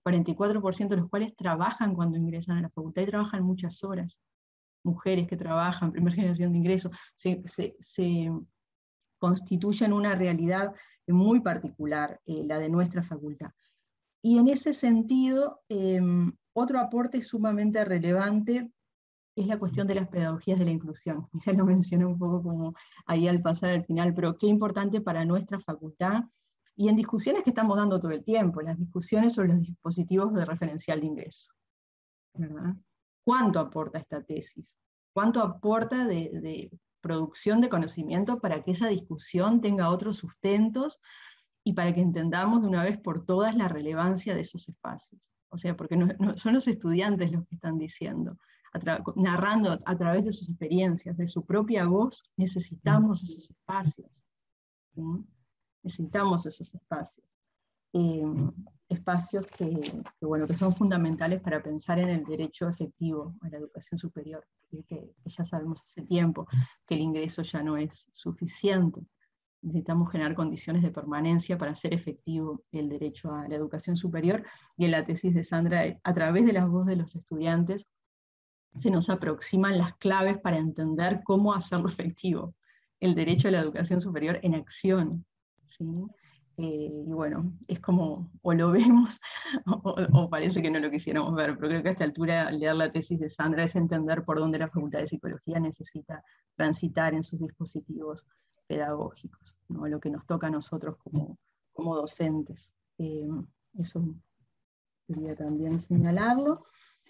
cuarenta y cuatro por ciento de los cuales trabajan cuando ingresan a la facultad y trabajan muchas horas. Mujeres que trabajan, primera generación de ingreso, se, se, se constituyen una realidad muy particular, eh, la de nuestra facultad. Y en ese sentido, eh, otro aporte sumamente relevante es la cuestión de las pedagogías de la inclusión. Ya lo mencioné un poco como ahí al pasar al final, pero qué importante para nuestra facultad, y en discusiones que estamos dando todo el tiempo, las discusiones sobre los dispositivos de referencial de ingreso, ¿verdad? ¿Cuánto aporta esta tesis? ¿Cuánto aporta de, de producción de conocimiento para que esa discusión tenga otros sustentos y para que entendamos de una vez por todas la relevancia de esos espacios? O sea, porque no, no, son los estudiantes los que están diciendo, a narrando a, a través de sus experiencias, de su propia voz, necesitamos esos espacios. ¿Sí? Necesitamos esos espacios. Eh, espacios que, que, bueno, que son fundamentales para pensar en el derecho efectivo a la educación superior, que, que ya sabemos hace tiempo que el ingreso ya no es suficiente. Necesitamos generar condiciones de permanencia para hacer efectivo el derecho a la educación superior, y en la tesis de Sandra, a través de la voz de los estudiantes, se nos aproximan las claves para entender cómo hacerlo efectivo, el derecho a la educación superior en acción, ¿sí? Eh, y bueno, es como, o lo vemos, o, o parece que no lo quisiéramos ver, pero creo que a esta altura leer la tesis de Sandra es entender por dónde la Facultad de Psicología necesita transitar en sus dispositivos pedagógicos, ¿no? Lo que nos toca a nosotros como, como docentes. Eh, eso quería también señalarlo.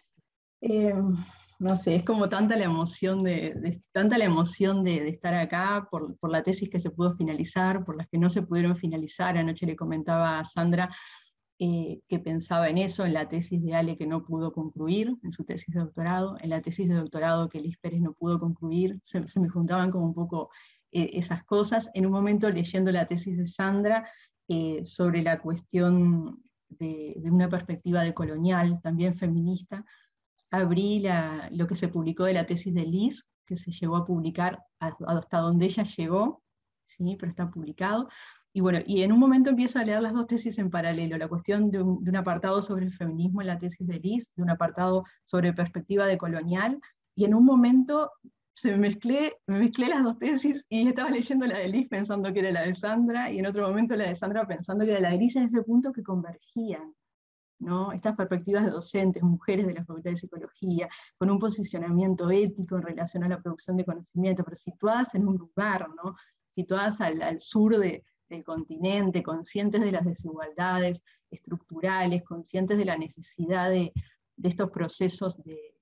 Eh, no sé, es como tanta la emoción de, de, tanta la emoción de, de estar acá, por, por la tesis que se pudo finalizar, por las que no se pudieron finalizar. Anoche le comentaba a Sandra eh, que pensaba en eso, en la tesis de Ale que no pudo concluir, en su tesis de doctorado, en la tesis de doctorado que Liz Pérez no pudo concluir, se, se me juntaban como un poco eh, esas cosas. En un momento leyendo la tesis de Sandra eh, sobre la cuestión de, de una perspectiva decolonial, también feminista, abrí la, lo que se publicó de la tesis de Liz, que se llegó a publicar hasta donde ella llegó, ¿sí? Pero está publicado. Y bueno, y en un momento empiezo a leer las dos tesis en paralelo, la cuestión de un, de un apartado sobre el feminismo en la tesis de Liz, de un apartado sobre perspectiva decolonial, y en un momento se me mezclé, me mezclé las dos tesis y estaba leyendo la de Liz pensando que era la de Sandra, y en otro momento la de Sandra pensando que era la de Liz, en ese punto que convergían, ¿no? Estas perspectivas de docentes, mujeres de la Facultad de Psicología, con un posicionamiento ético en relación a la producción de conocimiento, pero situadas en un lugar, ¿no? Situadas al, al sur de, del continente, conscientes de las desigualdades estructurales, conscientes de la necesidad de, de estos procesos de,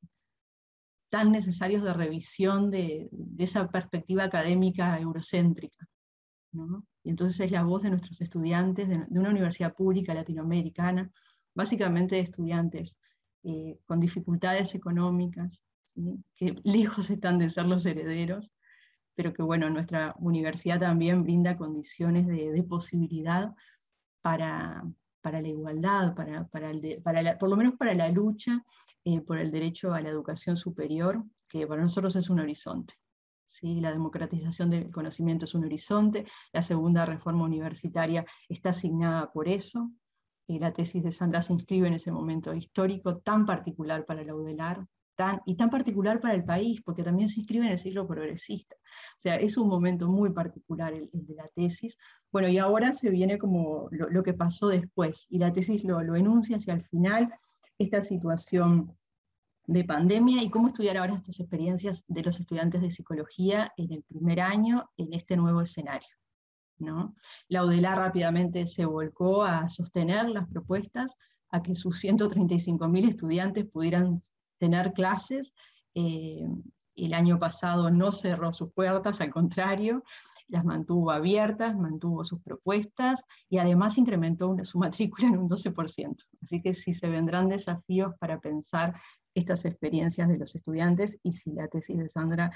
tan necesarios de revisión de, de esa perspectiva académica eurocéntrica, ¿no? Y entonces es la voz de nuestros estudiantes de, de una universidad pública latinoamericana, básicamente de estudiantes eh, con dificultades económicas, ¿sí? Que lejos están de ser los herederos, pero que bueno, nuestra universidad también brinda condiciones de, de posibilidad para, para la igualdad, para, para, el de, para la, por lo menos para la lucha eh, por el derecho a la educación superior, que para nosotros es un horizonte. ¿Sí? La democratización del conocimiento es un horizonte, la segunda reforma universitaria está asignada por eso, y la tesis de Sandra se inscribe en ese momento histórico tan particular para la UDELAR, tan, y tan particular para el país, porque también se inscribe en el siglo progresista. O sea, es un momento muy particular el, el de la tesis. Bueno, y ahora se viene como lo, lo que pasó después, y la tesis lo, lo enuncia hacia el final, esta situación de pandemia y cómo estudiar ahora estas experiencias de los estudiantes de psicología en el primer año en este nuevo escenario, ¿no? La UDELAR rápidamente se volcó a sostener las propuestas, a que sus ciento treinta y cinco mil estudiantes pudieran tener clases. Eh, el año pasado no cerró sus puertas, al contrario, las mantuvo abiertas, mantuvo sus propuestas y además incrementó una, su matrícula en un doce por ciento. Así que sí se vendrán desafíos para pensar estas experiencias de los estudiantes, y si la tesis de Sandra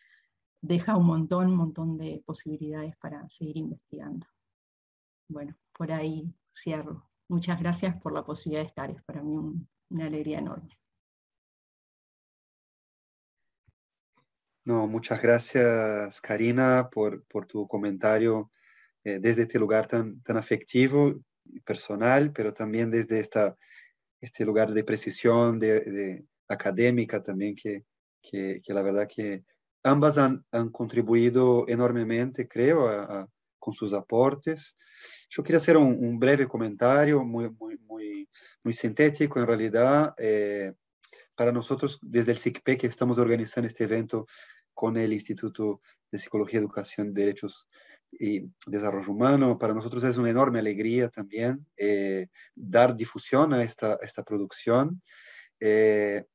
deja un montón, un montón de posibilidades para seguir investigando. Bueno, por ahí cierro. Muchas gracias por la posibilidad de estar, es para mí un, una alegría enorme. No, muchas gracias, Karina, por, por tu comentario eh, desde este lugar tan, tan afectivo y personal, pero también desde esta este lugar de precisión, de, de académica también, que, que, que la verdad que ambas han, han contribuido enormemente, creo, a, a, con sus aportes. Yo quería hacer un, un breve comentario muy, muy, muy, muy sintético, en realidad. Eh, para nosotros, desde el S I C P, que estamos organizando este evento con el Instituto de Psicología, Educación, Derechos y Desarrollo Humano, para nosotros es una enorme alegría también eh, dar difusión a esta, esta producción. Eh,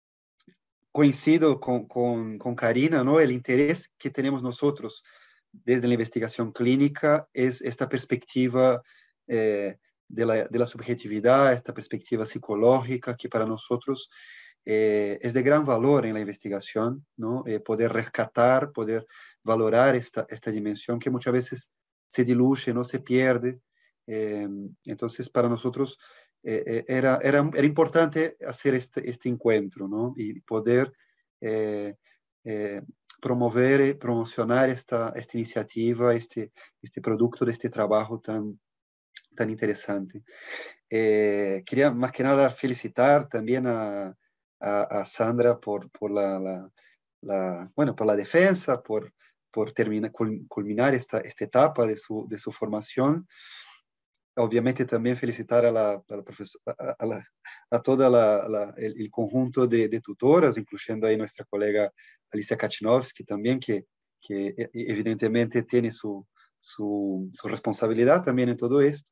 coincido con, con, con Karina, ¿no? El interés que tenemos nosotros desde la investigación clínica es esta perspectiva eh, de, la, de la subjetividad, esta perspectiva psicológica que para nosotros eh, es de gran valor en la investigación, ¿no? Eh, poder rescatar, poder valorar esta, esta dimensión que muchas veces se diluye, no se pierde. Eh, entonces, para nosotros eh, era, era, era importante hacer este, este encuentro, ¿no? Y poder eh, eh, promover, promocionar esta, esta iniciativa, este, este producto de este trabajo tan, tan interesante. Eh, quería más que nada felicitar también a, a, a Sandra por, por la, la, la, bueno, por la defensa, por, por terminar, culminar esta, esta etapa de su, de su formación. Obviamente también felicitar a, la, a, la a, a, la, a todo la, la, el, el, conjunto de, de tutoras, incluyendo ahí nuestra colega Alicia Kachinovsky también, que, que evidentemente tiene su, su, su responsabilidad también en todo esto.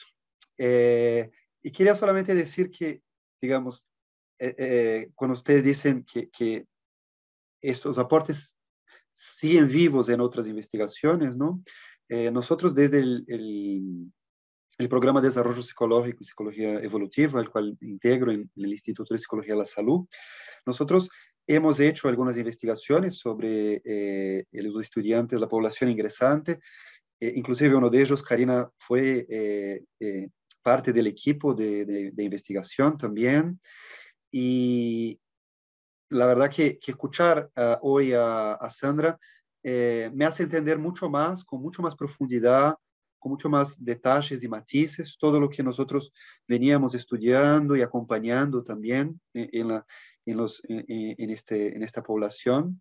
Eh, y quería solamente decir que, digamos, eh, eh, cuando ustedes dicen que, que estos aportes siguen vivos en otras investigaciones, ¿no? Eh, nosotros desde el, el, el programa de desarrollo psicológico y psicología evolutiva, el cual integro en, en el Instituto de Psicología de la Salud, nosotros hemos hecho algunas investigaciones sobre eh, los estudiantes, la población ingresante. Eh, inclusive uno de ellos, Karina, fue eh, eh, parte del equipo de, de, de investigación también. Y la verdad que, que escuchar uh, hoy a, a Sandra eh, me hace entender mucho más, con mucho más profundidad, con mucho más detalles y matices, todo lo que nosotros veníamos estudiando y acompañando también en, en, la, en, los, en, en, este, en esta población.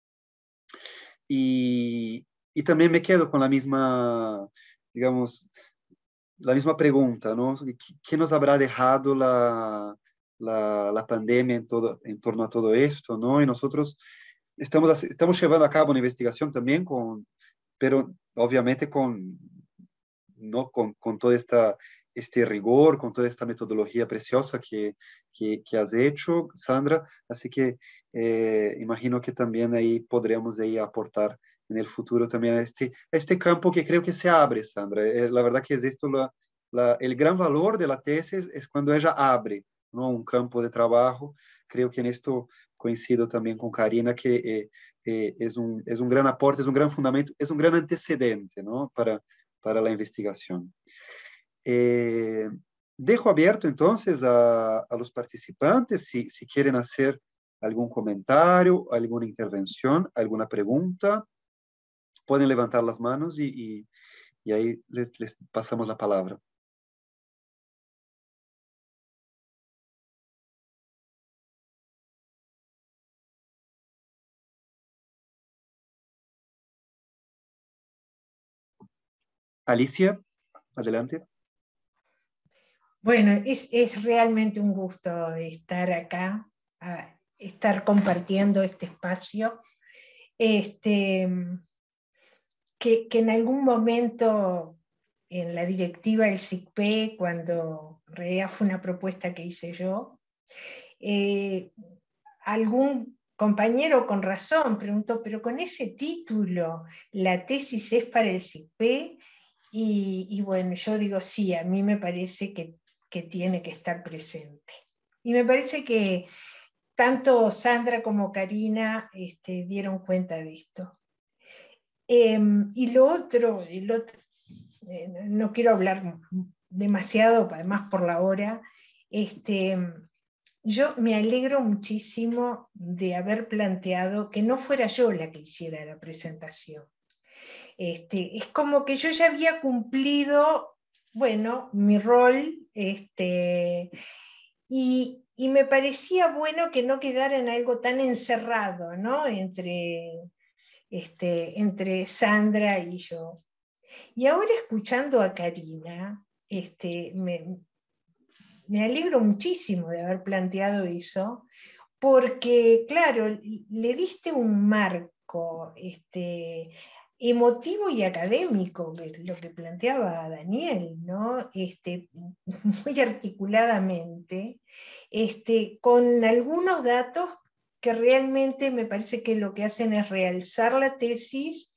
Y, y también me quedo con la misma, digamos, la misma pregunta, ¿no? ¿Qué, qué nos habrá dejado la, la, la pandemia en, todo, en torno a todo esto, ¿no? Y nosotros estamos, estamos llevando a cabo una investigación también, con, pero obviamente con, ¿no? con, con todo esta, este rigor, con toda esta metodología preciosa que, que, que has hecho, Sandra. Así que eh, imagino que también ahí podremos ahí aportar en el futuro también a este, a este campo que creo que se abre, Sandra. Eh, la verdad que es esto, la, la, el gran valor de la tesis es cuando ella abre, ¿no? Un campo de trabajo. Creo que en esto coincido también con Karina, que eh, eh, es, un, es un gran aporte, es un gran fundamento, es un gran antecedente, ¿no? para, para la investigación. Eh, dejo abierto entonces a, a los participantes si, si quieren hacer algún comentario, alguna intervención, alguna pregunta, pueden levantar las manos y, y, y ahí les, les pasamos la palabra. Alicia, adelante. Bueno, es, es realmente un gusto estar acá, a estar compartiendo este espacio. Este, que, que en algún momento en la directiva del S I C P, cuando en realidad fue una propuesta que hice yo, eh, algún compañero con razón preguntó, pero con ese título, la tesis es para el S I C P, y, y bueno, yo digo, sí, a mí me parece que, que tiene que estar presente. Y me parece que tanto Sandra como Karina este, dieron cuenta de esto. Eh, y lo otro, el otro eh, no quiero hablar demasiado, además por la hora, este, yo me alegro muchísimo de haber planteado que no fuera yo la que hiciera la presentación. Este, es como que yo ya había cumplido, bueno, mi rol, este, y, y me parecía bueno que no quedara en algo tan encerrado, ¿no? Entre, este, entre Sandra y yo. Y ahora escuchando a Karina, este, me, me alegro muchísimo de haber planteado eso, porque, claro, le diste un marco este, emotivo y académico, lo que planteaba Daniel, ¿no? Este, muy articuladamente, este, con algunos datos que realmente me parece que lo que hacen es realzar la tesis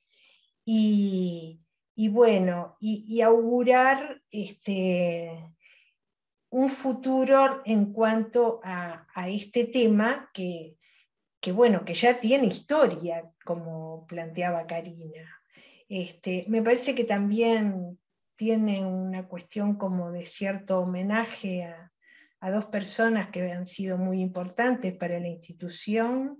y, y bueno, y, y augurar este, un futuro en cuanto a, a este tema que, que, bueno, que ya tiene historia, como planteaba Karina. Este, me parece que también tiene una cuestión como de cierto homenaje a, a dos personas que han sido muy importantes para la institución,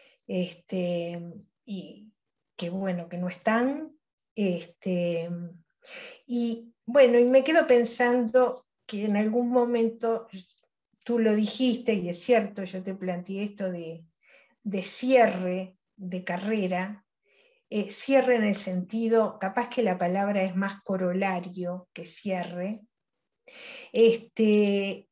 este, y que bueno, que no están. Este, y bueno, y me quedo pensando que en algún momento, tú lo dijiste, y es cierto, yo te planteé esto de, de cierre de carrera, eh, cierre en el sentido, capaz que la palabra es más corolario que cierre, este,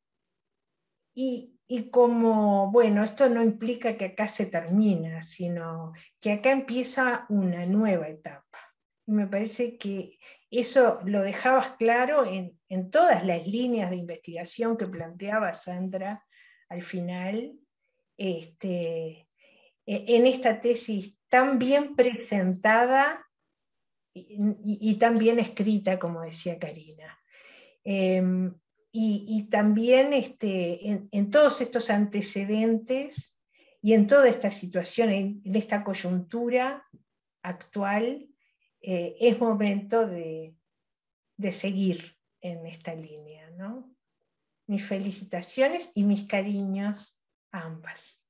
y, y como, bueno, esto no implica que acá se termina, sino que acá empieza una nueva etapa. Y me parece que eso lo dejabas claro en, en todas las líneas de investigación que planteaba Sandra al final, este, en esta tesis tan bien presentada y, y, y tan bien escrita, como decía Karina. Eh, y, y también este, en, en todos estos antecedentes y en toda esta situación, en, en esta coyuntura actual, eh, es momento de, de seguir en esta línea, ¿no? Mis felicitaciones y mis cariños a ambas.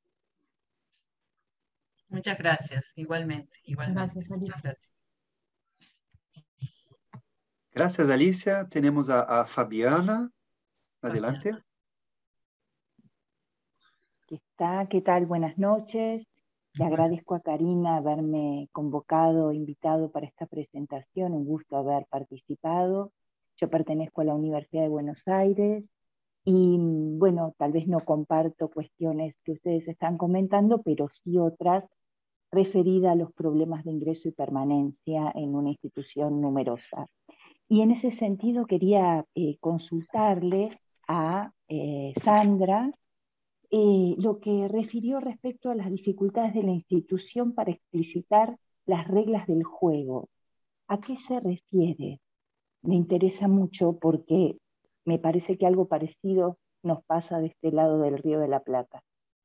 Muchas gracias, igualmente, igualmente. Gracias, Muchas Alicia. gracias. Gracias, Alicia. Tenemos a, a Fabiana. Adelante. ¿Qué está? ¿Qué tal? Buenas noches. Le agradezco a Karina haberme convocado, invitado para esta presentación. Un gusto haber participado. Yo pertenezco a la Universidad de Buenos Aires y, bueno, tal vez no comparto cuestiones que ustedes están comentando, pero sí otras referidas a los problemas de ingreso y permanencia en una institución numerosa. Y en ese sentido quería eh, consultarle a eh, Sandra eh, lo que refirió respecto a las dificultades de la institución para explicitar las reglas del juego. ¿A qué se refiere? Me interesa mucho porque me parece que algo parecido nos pasa de este lado del Río de la Plata.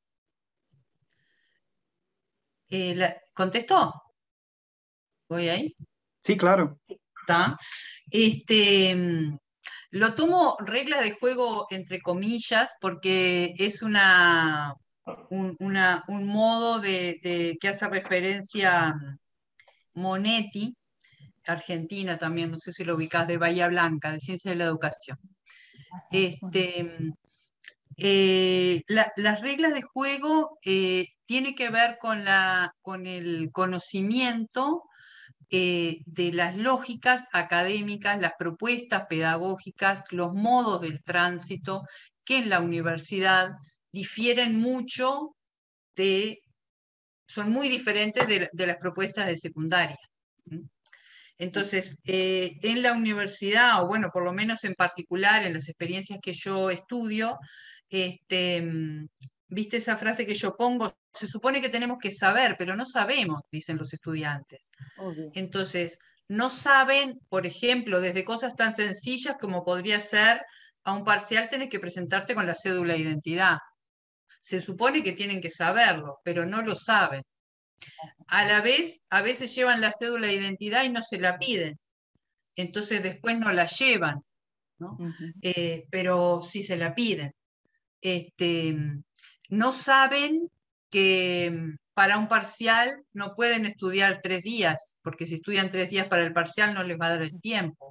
Eh, la- ¿Contestó? ¿Voy ahí? Sí, claro. ¿Está? Este, mm, lo tomo regla de juego entre comillas porque es una, un, una- un modo de, de- que hace referencia a Monetti, Argentina también, no sé si lo ubicás, de Bahía Blanca, de Ciencia de la Educación. Este, eh, la- las reglas de juego eh, tienen que ver con, la, con el conocimiento eh, de las lógicas académicas, las propuestas pedagógicas, los modos del tránsito, que en la universidad difieren mucho de, son muy diferentes de, de las propuestas de secundaria. ¿Mm? Entonces, eh, en la universidad, o bueno, por lo menos en particular en las experiencias que yo estudio, este, mm, ¿viste esa frase que yo pongo? Se supone que tenemos que saber, pero no sabemos, dicen los estudiantes. Obvio. Entonces, no saben, por ejemplo, desde cosas tan sencillas como podría ser a un parcial tenés que presentarte con la cédula de identidad. Se supone que tienen que saberlo, pero no lo saben. A la vez, a veces llevan la cédula de identidad y no se la piden. Entonces después no la llevan, ¿no? Uh-huh. Eh, pero sí se la piden. Este, no saben que para un parcial no pueden estudiar tres días, porque si estudian tres días para el parcial no les va a dar el tiempo.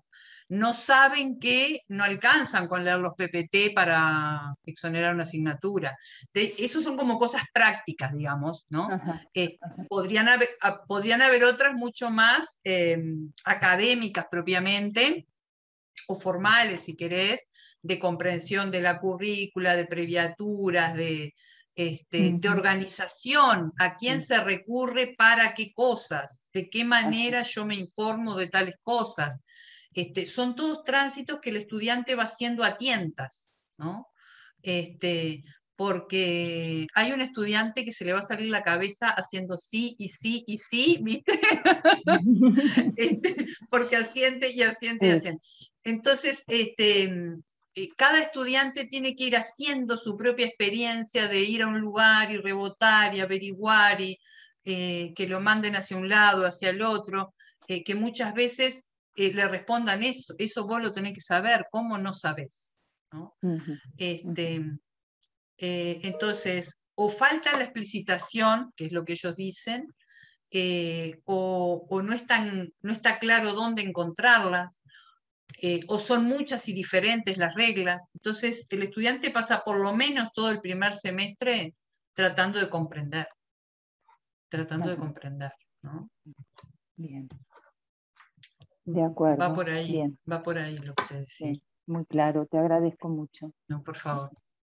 no saben que no alcanzan con leer los P P T para exonerar una asignatura. Esas son como cosas prácticas, digamos, ¿no? Ajá, eh, ajá. podrían, haber, podrían haber otras mucho más eh, académicas propiamente, o formales, si querés, de comprensión de la currícula, de previaturas, de, este, Uh-huh. de organización, a quién se recurre para qué cosas, de qué manera Ajá. yo me informo de tales cosas. Este, son todos tránsitos que el estudiante va haciendo a tientas, ¿no? Este, porque hay un estudiante que se le va a salir la cabeza haciendo sí y sí y sí, ¿viste? Este, porque asiente y asiente y asiente. Entonces, este, cada estudiante tiene que ir haciendo su propia experiencia de ir a un lugar y rebotar y averiguar y eh, que lo manden hacia un lado, hacia el otro, eh, que muchas veces eh, le respondan eso, eso vos lo tenés que saber, ¿cómo no sabés? ¿No? Uh-huh. Este, uh-huh. eh, entonces, o falta la explicitación, que es lo que ellos dicen, eh, o, o no, están, no está claro dónde encontrarlas, eh, o son muchas y diferentes las reglas. Entonces, el estudiante pasa por lo menos todo el primer semestre tratando de comprender, tratando Ajá. de comprender, ¿no? Bien. De acuerdo. Va por ahí, Bien. va por ahí lo que te decía. Bien. Muy claro, te agradezco mucho. No, por favor.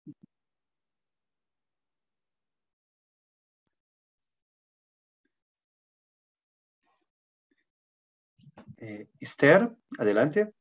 Eh, Esther, adelante.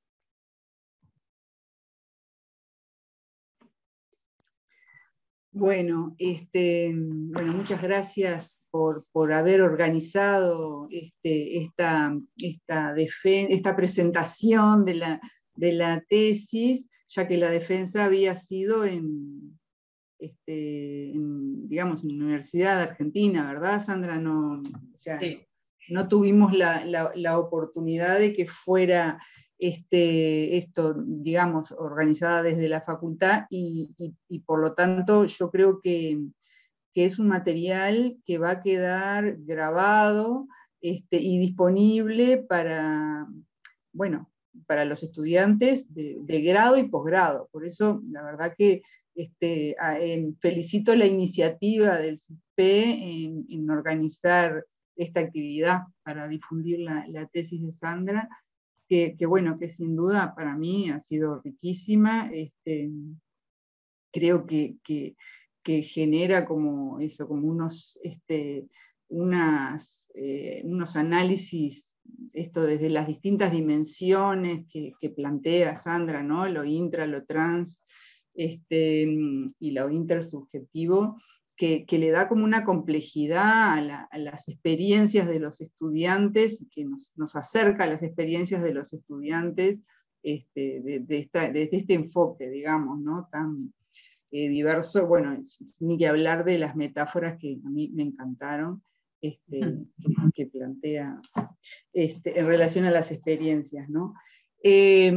Bueno, este, bueno, muchas gracias por, por haber organizado este, esta, esta, esta presentación de la, de la tesis, ya que la defensa había sido en, este, en, digamos, en la Universidad de Argentina, ¿verdad, Sandra? No, o sea, sí. no, no tuvimos la, la, la oportunidad de que fuera este, esto, digamos, organizada desde la facultad y, y, y por lo tanto yo creo que, que es un material que va a quedar grabado este, y disponible para, bueno, para los estudiantes de, de grado y posgrado. Por eso, la verdad que este, eh, felicito la iniciativa del C I P en, en organizar esta actividad para difundir la, la tesis de Sandra, que, que bueno, que sin duda para mí ha sido riquísima. Este, creo que, que, que genera como eso, como unos, este, unas, eh, unos análisis, esto desde las distintas dimensiones que, que plantea Sandra, ¿no? Lo intra, lo trans, este, y lo intersubjetivo, que, que le da como una complejidad a, la, a las experiencias de los estudiantes, que nos, nos acerca a las experiencias de los estudiantes este, de, de, esta, de este enfoque, digamos, ¿no? Tan eh, diverso. Bueno, ni que hablar de las metáforas que a mí me encantaron, este, que, que plantea este, en relación a las experiencias, ¿no? Eh,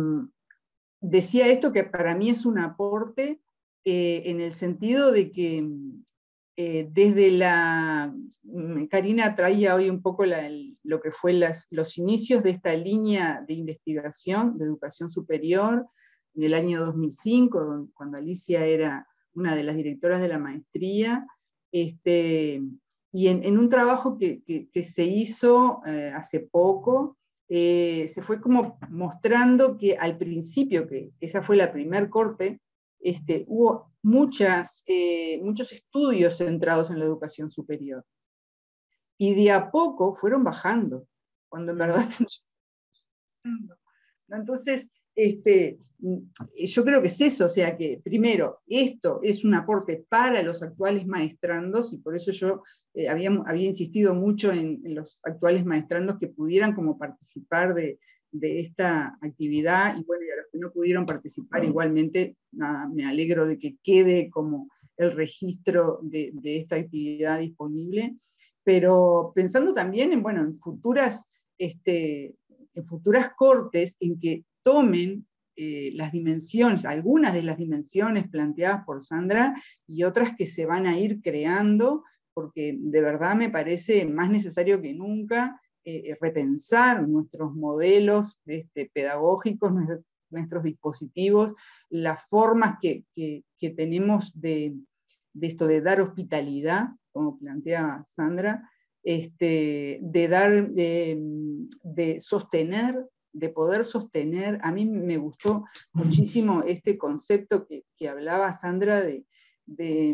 decía esto que para mí es un aporte eh, en el sentido de que eh, desde la... Karina traía hoy un poco la, el, lo que fue las, los inicios de esta línea de investigación de educación superior en el año dos mil cinco, cuando Alicia era una de las directoras de la maestría, este, y en, en un trabajo que, que, que se hizo eh, hace poco, Eh, se fue como mostrando que al principio, que esa fue la primer corte, este, hubo muchas, eh, muchos estudios centrados en la educación superior. Y de a poco fueron bajando, cuando en verdad... Entonces, este, yo creo que es eso, o sea que primero, esto es un aporte para los actuales maestrandos, y por eso yo eh, había, había insistido mucho en, en los actuales maestrandos que pudieran como participar de, de esta actividad, y bueno, y a los que no pudieron participar igualmente, nada, me alegro de que quede como el registro de, de esta actividad disponible, pero pensando también en, bueno, en futuras, este, en futuras cortes en que tomen eh, las dimensiones, algunas de las dimensiones planteadas por Sandra y otras que se van a ir creando, porque de verdad me parece más necesario que nunca eh, repensar nuestros modelos este, pedagógicos, nuestros, nuestros dispositivos, las formas que, que, que tenemos de, de esto de dar hospitalidad, como plantea Sandra, este, de dar, de, de sostener, de poder sostener. A mí me gustó muchísimo este concepto que, que hablaba Sandra de, de,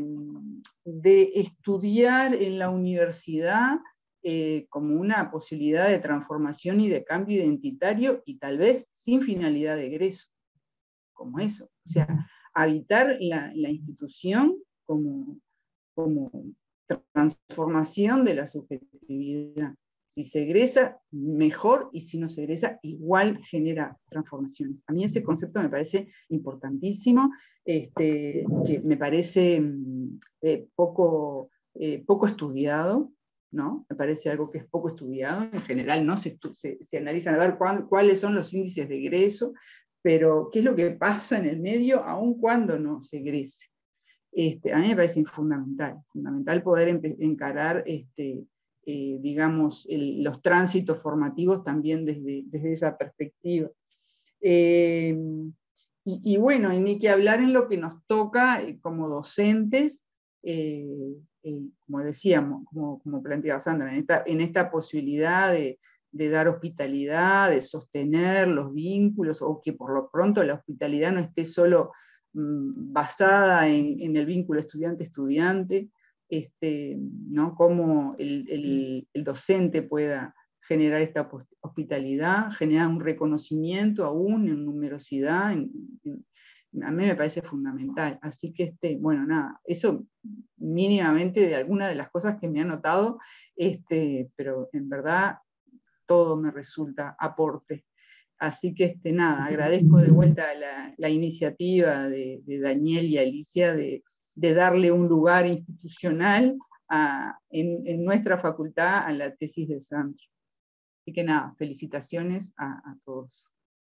de estudiar en la universidad eh, como una posibilidad de transformación y de cambio identitario, y tal vez sin finalidad de egreso, como eso. O sea, habitar la, la institución como, como transformación de la subjetividad. Si se egresa, mejor, y si no se egresa, igual genera transformaciones. A mí ese concepto me parece importantísimo, este, que me parece eh, poco, eh, poco estudiado, ¿no? Me parece algo que es poco estudiado, en general no se, se, se analizan a ver cuál, cuáles son los índices de egreso, pero qué es lo que pasa en el medio aun cuando no se egrese. Este, a mí me parece fundamental, fundamental poder encarar este, eh, digamos, el, los tránsitos formativos también desde, desde esa perspectiva. Eh, y, y bueno, y ni que hablar en lo que nos toca eh, como docentes, eh, eh, como decíamos, como, como planteaba Sandra, en esta, en esta posibilidad de, de dar hospitalidad, de sostener los vínculos, o que por lo pronto la hospitalidad no esté solo mmm, basada en, en el vínculo estudiante-estudiante, este, ¿no? Cómo el, el, el docente pueda generar esta hospitalidad, generar un reconocimiento aún en numerosidad, en, en, a mí me parece fundamental. Así que, este, bueno, nada, eso mínimamente de alguna de las cosas que me han notado, este, pero en verdad todo me resulta aporte. Así que, este, nada, agradezco de vuelta la, la iniciativa de, de Daniel y Alicia de, de darle un lugar institucional a, en, en nuestra facultad a la tesis de Sandra. Así que nada, felicitaciones a, a todos.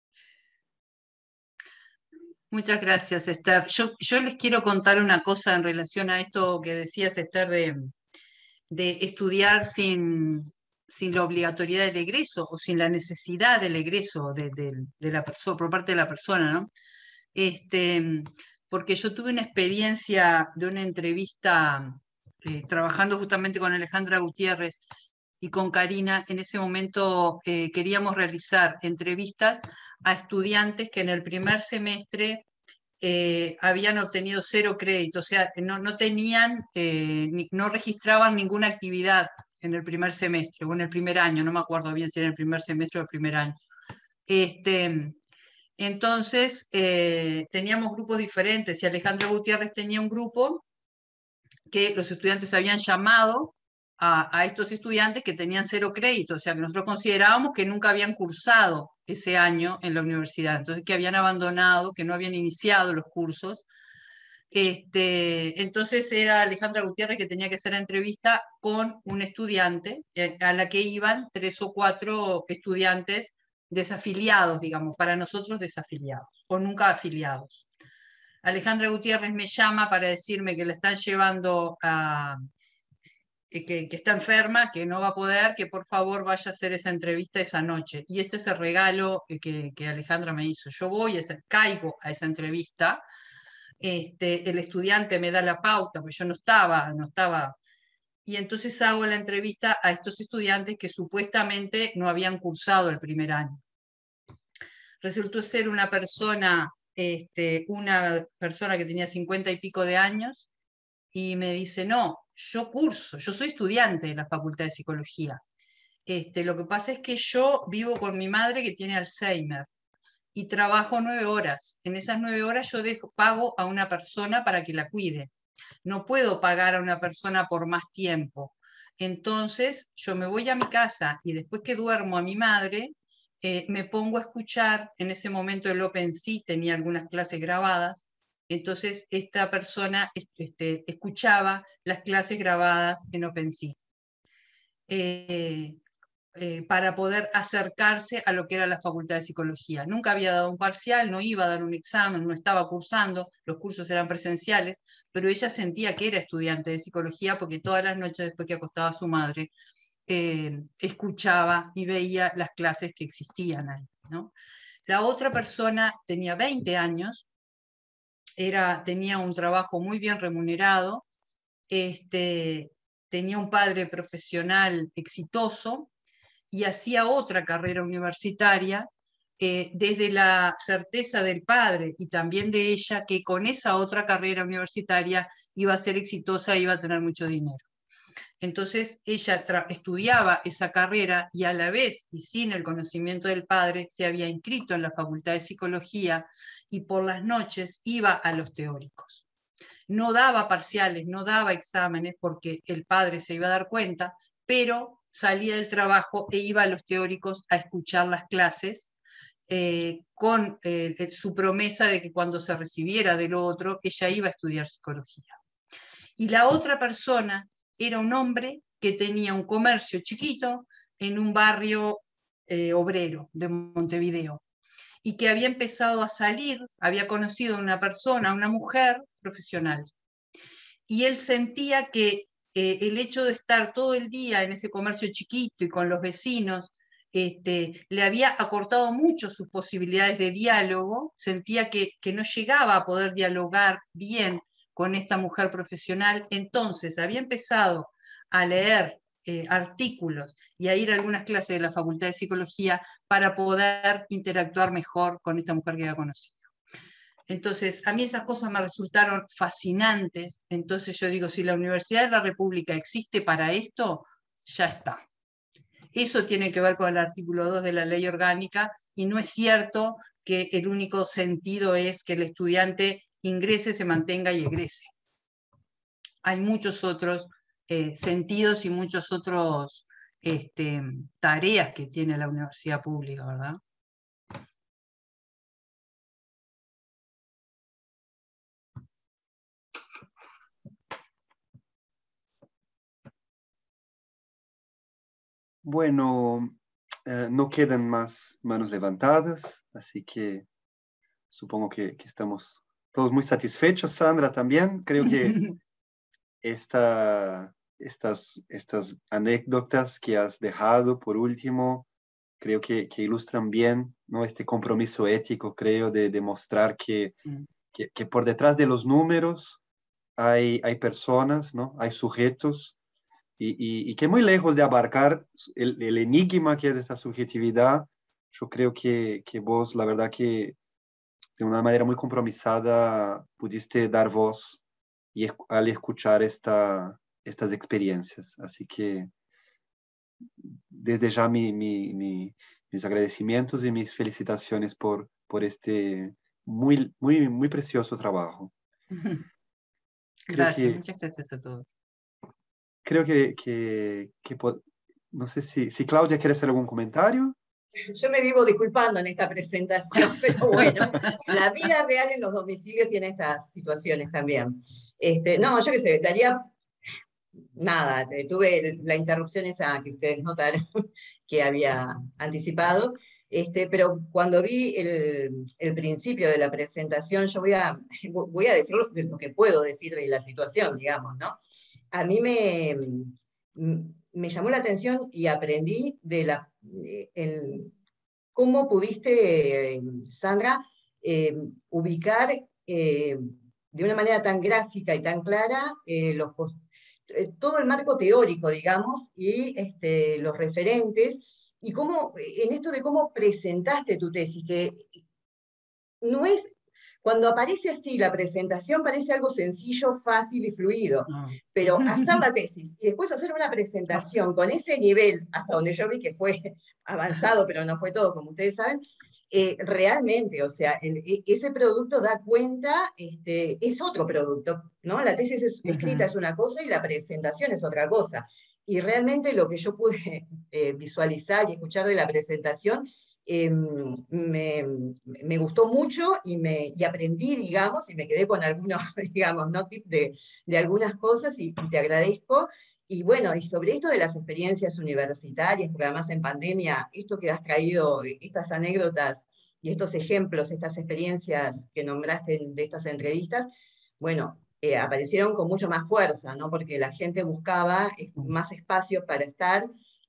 Muchas gracias, Esther. Yo, yo les quiero contar una cosa en relación a esto que decías, Esther, de, de estudiar sin, sin la obligatoriedad del egreso o sin la necesidad del egreso de, de, de la persona, por parte de la persona, ¿no? Este, porque yo tuve una experiencia de una entrevista eh, trabajando justamente con Alejandra Gutiérrez y con Karina. En ese momento eh, queríamos realizar entrevistas a estudiantes que en el primer semestre eh, habían obtenido cero crédito, o sea, no, no tenían, eh, ni, no registraban ninguna actividad en el primer semestre, o en el primer año, no me acuerdo bien si era el primer semestre o el primer año. Este, entonces, eh, teníamos grupos diferentes, y Alejandra Gutiérrez tenía un grupo que los estudiantes habían llamado a, a estos estudiantes que tenían cero crédito, o sea, que nosotros considerábamos que nunca habían cursado ese año en la universidad, entonces que habían abandonado, que no habían iniciado los cursos. Este, entonces era Alejandra Gutiérrez que tenía que hacer la entrevista con un estudiante, eh, a la que iban tres o cuatro estudiantes desafiliados, digamos, para nosotros desafiliados, o nunca afiliados. Alejandra Gutiérrez me llama para decirme que la están llevando a... Que, que está enferma, que no va a poder, que por favor vaya a hacer esa entrevista esa noche. Y este es el regalo que, que Alejandra me hizo. Yo voy, a esa, caigo a esa entrevista, este, el estudiante me da la pauta, porque yo no estaba, no estaba, y entonces hago la entrevista a estos estudiantes que supuestamente no habían cursado el primer año. Resultó ser una persona, este, una persona que tenía cincuenta y pico de años, y me dice, no, yo curso, yo soy estudiante de la Facultad de Psicología. Este, lo que pasa es que yo vivo con mi madre que tiene Alzheimer y trabajo nueve horas. En esas nueve horas yo dejo, pago a una persona para que la cuide. No puedo pagar a una persona por más tiempo. Entonces yo me voy a mi casa y después que duermo a mi madre, eh, me pongo a escuchar. En ese momento el OpenSea tenía algunas clases grabadas. Entonces esta persona este, escuchaba las clases grabadas en OpenSea eh, eh, para poder acercarse a lo que era la Facultad de Psicología. Nunca había dado un parcial, no iba a dar un examen, no estaba cursando, los cursos eran presenciales, pero ella sentía que era estudiante de psicología porque todas las noches después que acostaba a su madre, eh, escuchaba y veía las clases que existían ahí, ¿no? La otra persona tenía veinte años, era, tenía un trabajo muy bien remunerado, este, tenía un padre profesional exitoso y hacía otra carrera universitaria eh, desde la certeza del padre y también de ella que con esa otra carrera universitaria iba a ser exitosa e iba a tener mucho dinero. Entonces ella estudiaba esa carrera y a la vez, y sin el conocimiento del padre, se había inscrito en la Facultad de Psicología y por las noches iba a los teóricos. No daba parciales, no daba exámenes porque el padre se iba a dar cuenta, pero salía del trabajo e iba a los teóricos a escuchar las clases eh, con eh, su promesa de que cuando se recibiera de lo otro, ella iba a estudiar psicología. Y la otra persona era un hombre que tenía un comercio chiquito en un barrio eh, obrero de Montevideo y que había empezado a salir, había conocido a una persona, a una mujer profesional. Y él sentía que eh, el hecho de estar todo el día en ese comercio chiquito y con los vecinos este, le había acortado mucho sus posibilidades de diálogo, sentía que, que no llegaba a poder dialogar bien con esta mujer profesional, entonces había empezado a leer eh, artículos y a ir a algunas clases de la Facultad de Psicología para poder interactuar mejor con esta mujer que había conocido. Entonces, a mí esas cosas me resultaron fascinantes, entonces yo digo, si la Universidad de la República existe para esto, ya está. Eso tiene que ver con el artículo dos de la Ley Orgánica y no es cierto que el único sentido es que el estudiante ingrese, se mantenga y egrese. Hay muchos otros eh, sentidos y muchos otros este, tareas que tiene la universidad pública, ¿verdad? Bueno, eh, no quedan más manos levantadas, así que supongo que, que estamos todos muy satisfechos. Sandra, también creo que esta, estas, estas anécdotas que has dejado por último, creo que, que ilustran bien, ¿no?, este compromiso ético, creo, de demostrar que, que, que por detrás de los números hay, hay personas, ¿no?, hay sujetos, y, y, y que muy lejos de abarcar el, el enigma que es esta subjetividad, yo creo que, que vos, la verdad que de una manera muy compromisada pudiste dar voz y al escuchar esta, estas experiencias. Así que desde ya mi, mi, mi, mis agradecimientos y mis felicitaciones por, por este muy, muy, muy precioso trabajo. Gracias, que, muchas gracias a todos. Creo que, que, que no sé si, si Claudia quiere hacer algún comentario. Yo me vivo disculpando en esta presentación, pero bueno, la vida real en los domicilios tiene estas situaciones también. Este, no, yo qué sé, daría nada, tuve la interrupción esa que ustedes notaron que había anticipado, este, pero cuando vi el, el principio de la presentación, yo voy a, voy a decir lo que puedo decir de la situación, digamos, ¿no? A mí me, me llamó la atención y aprendí de la, el, cómo pudiste, Sandra, eh, ubicar eh, de una manera tan gráfica y tan clara eh, los, eh, todo el marco teórico, digamos, y este, los referentes, y cómo, en esto de cómo presentaste tu tesis, que no es... Cuando aparece así la presentación parece algo sencillo, fácil y fluido, no. Pero hacer la tesis y después hacer una presentación con ese nivel, hasta donde yo vi que fue avanzado, pero no fue todo, como ustedes saben, eh, realmente, o sea, el, ese producto da cuenta, este, es otro producto, ¿no? La tesis es, uh-huh. escrita es una cosa y la presentación es otra cosa. Y realmente lo que yo pude eh, visualizar y escuchar de la presentación Eh, me, me gustó mucho y, me, y aprendí, digamos, y me quedé con algunos, digamos, ¿no? Tip de, de algunas cosas y, y te agradezco. Y bueno, y sobre esto de las experiencias universitarias, porque además en pandemia, esto que has traído, estas anécdotas y estos ejemplos, estas experiencias que nombraste de estas entrevistas, bueno, eh, aparecieron con mucho más fuerza, ¿no? Porque la gente buscaba más espacios para estar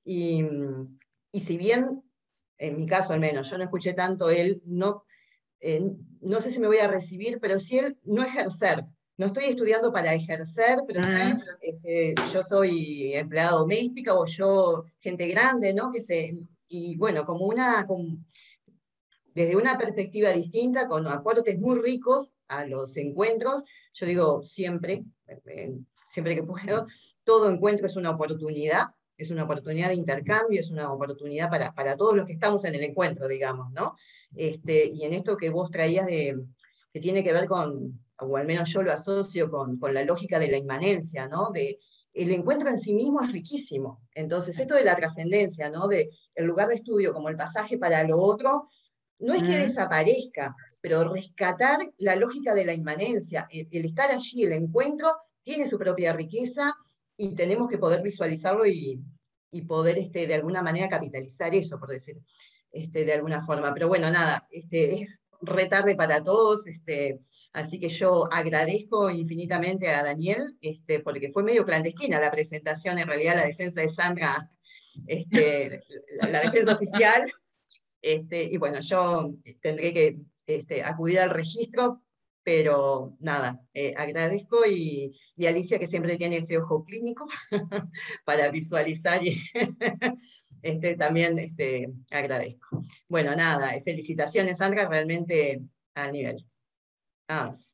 Y, y si bien, en mi caso al menos, yo no escuché tanto él, no, eh, no sé si me voy a recibir, pero sí él no ejercer. No estoy estudiando para ejercer, pero sí, este, yo soy empleada doméstica o yo, gente grande, ¿no? Que se, y bueno, como una, como, desde una perspectiva distinta, con aportes muy ricos a los encuentros. Yo digo siempre, eh, siempre que puedo, todo encuentro es una oportunidad, es una oportunidad de intercambio, es una oportunidad para, para todos los que estamos en el encuentro, digamos, ¿no? Este, y en esto que vos traías de, que tiene que ver con, o al menos yo lo asocio con, con la lógica de la inmanencia, ¿no? De, el encuentro en sí mismo es riquísimo. Entonces, esto de la trascendencia, ¿no? De el lugar de estudio como el pasaje para lo otro, no es que desaparezca, pero rescatar la lógica de la inmanencia, el, el estar allí, el encuentro, tiene su propia riqueza y tenemos que poder visualizarlo y, y poder este, de alguna manera capitalizar eso, por decir este, de alguna forma. Pero bueno, nada, este, es retarde para todos, este, así que yo agradezco infinitamente a Daniel, este, porque fue medio clandestina la presentación, en realidad la defensa de Sandra, este, la, la defensa oficial. Este, y bueno, yo tendré que este, acudir al registro, pero nada, eh, agradezco y, y Alicia que siempre tiene ese ojo clínico para visualizar y este, también este, agradezco. Bueno, nada, felicitaciones Sandra, realmente al nivel. Nada más.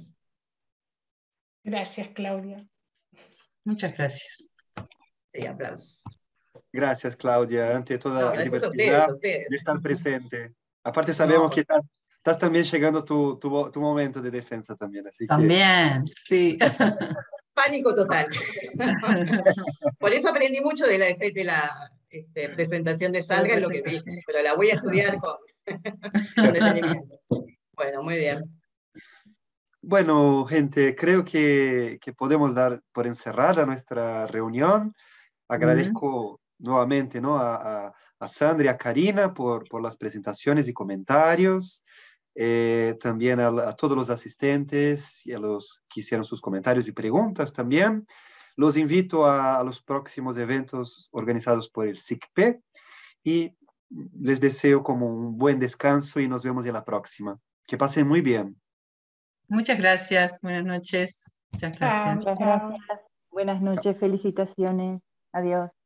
Gracias, Claudia. Muchas gracias. Sí, aplausos. Gracias, Claudia, ante toda No, la gracias a diversidad ustedes, a ustedes. de estar presente. Aparte sabemos No, que estás, estás también llegando tu, tu, tu momento de defensa también, así que... También, sí. Pánico total. Por eso aprendí mucho de la, de la este, presentación de Sandra, en lo que vi, pero la voy a estudiar con, con detenimiento. Bueno, muy bien. Bueno, gente, creo que, que podemos dar por encerrada nuestra reunión. Agradezco uh-huh. nuevamente, ¿no? a, a, a Sandra y a Karina por, por las presentaciones y comentarios. Eh, también a, a todos los asistentes y a los que hicieron sus comentarios y preguntas también. Los invito a, a los próximos eventos organizados por el S I C P y les deseo como un buen descanso y nos vemos en la próxima. Que pasen muy bien. Muchas gracias. Buenas noches. Muchas gracias. Muchas gracias. Buenas noches. Felicitaciones. Adiós.